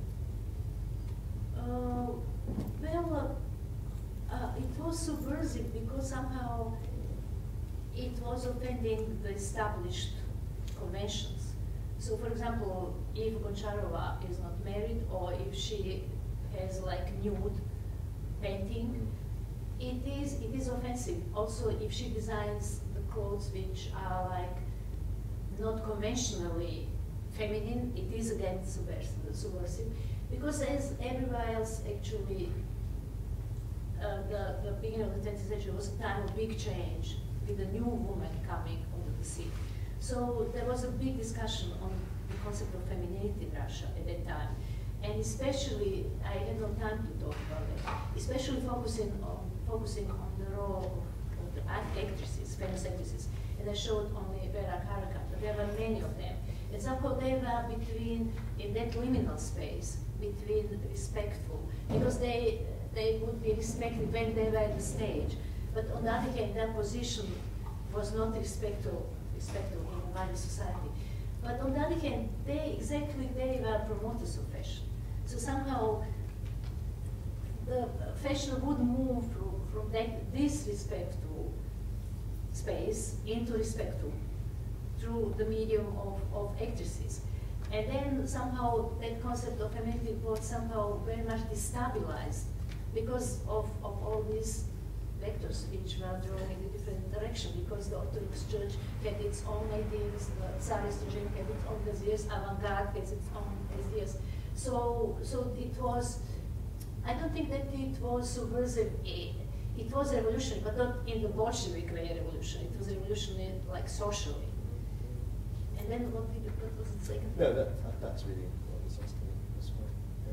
Uh, well, uh, uh, it was subversive because somehow it was offending the established conventions. So, for example, if Goncharova is not married, or if she has like nude painting, it is it is offensive. Also, if she designs the clothes which are like not conventionally feminine, it is again subversive, subversive. Because as everywhere else, actually, uh, the, the beginning of the twentieth century was a time of big change, with a new woman coming onto the scene. So there was a big discussion on the concept of femininity in Russia at that time. And especially, I had no time to talk about it, especially focusing on focusing on the role of, of the actresses, famous actresses. And I showed only Vera Karakat, but there were many of them. And somehow they were between, in that liminal space, between respectful, because they they would be respected when they were at the stage. But on the other hand, their position was not respectful, respectful in a wider society. But on the other hand, they exactly they were promoters of fashion. So somehow the fashion would move from, from that disrespectful space into respectful. through the medium of, of actresses. And then somehow that concept of femininity was somehow very much destabilized because of, of all these vectors which were drawing in a different direction, because the Orthodox Church had its own ideas, the Tsarist regime had its own ideas, avant-garde has its own ideas. So, so it was, I don't think that it was subversive. It, it was revolutionary, but not in the Bolshevik way revolution. It was revolutionary like socially. And then what, did, what was the second? No, that, that, that's really what I was asking. That's fine.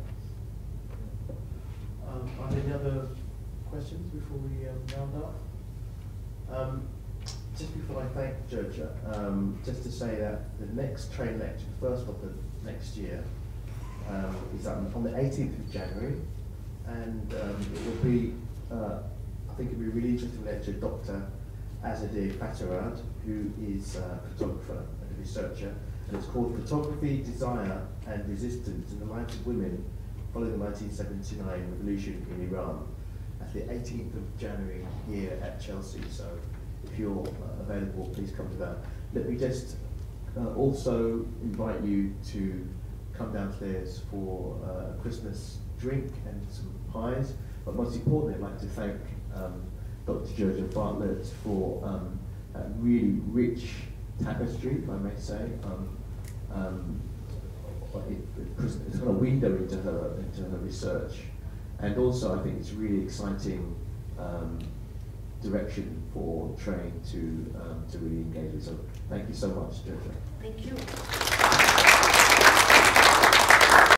Yeah. Um, are there any other questions before we um, round up? Um, just before I thank Georgia, um, just to say that the next train lecture, the first of the next year, um, is on, on the eighteenth of January, and um, it will be, uh, I think it will be a really interesting lecture, Doctor Azadeh Fattarad, who is a photographer and a researcher, and it's called Photography, Desire and Resistance in the Lives of Women Following the nineteen seventy-nine Revolution in Iran, at the eighteenth of January here at Chelsea. So if you're uh, available, please come to that. Let me just uh, also invite you to come downstairs for uh, a Christmas drink and some pies. But most importantly, I'd like to thank um, Doctor Georgia Bartlett for um, a really rich tapestry, if I may say. Um, um, it, it's kind of a window into her into her research, and also I think it's a really exciting um, direction for Train to um, to really engage with. So thank you so much, Georgia. Thank you.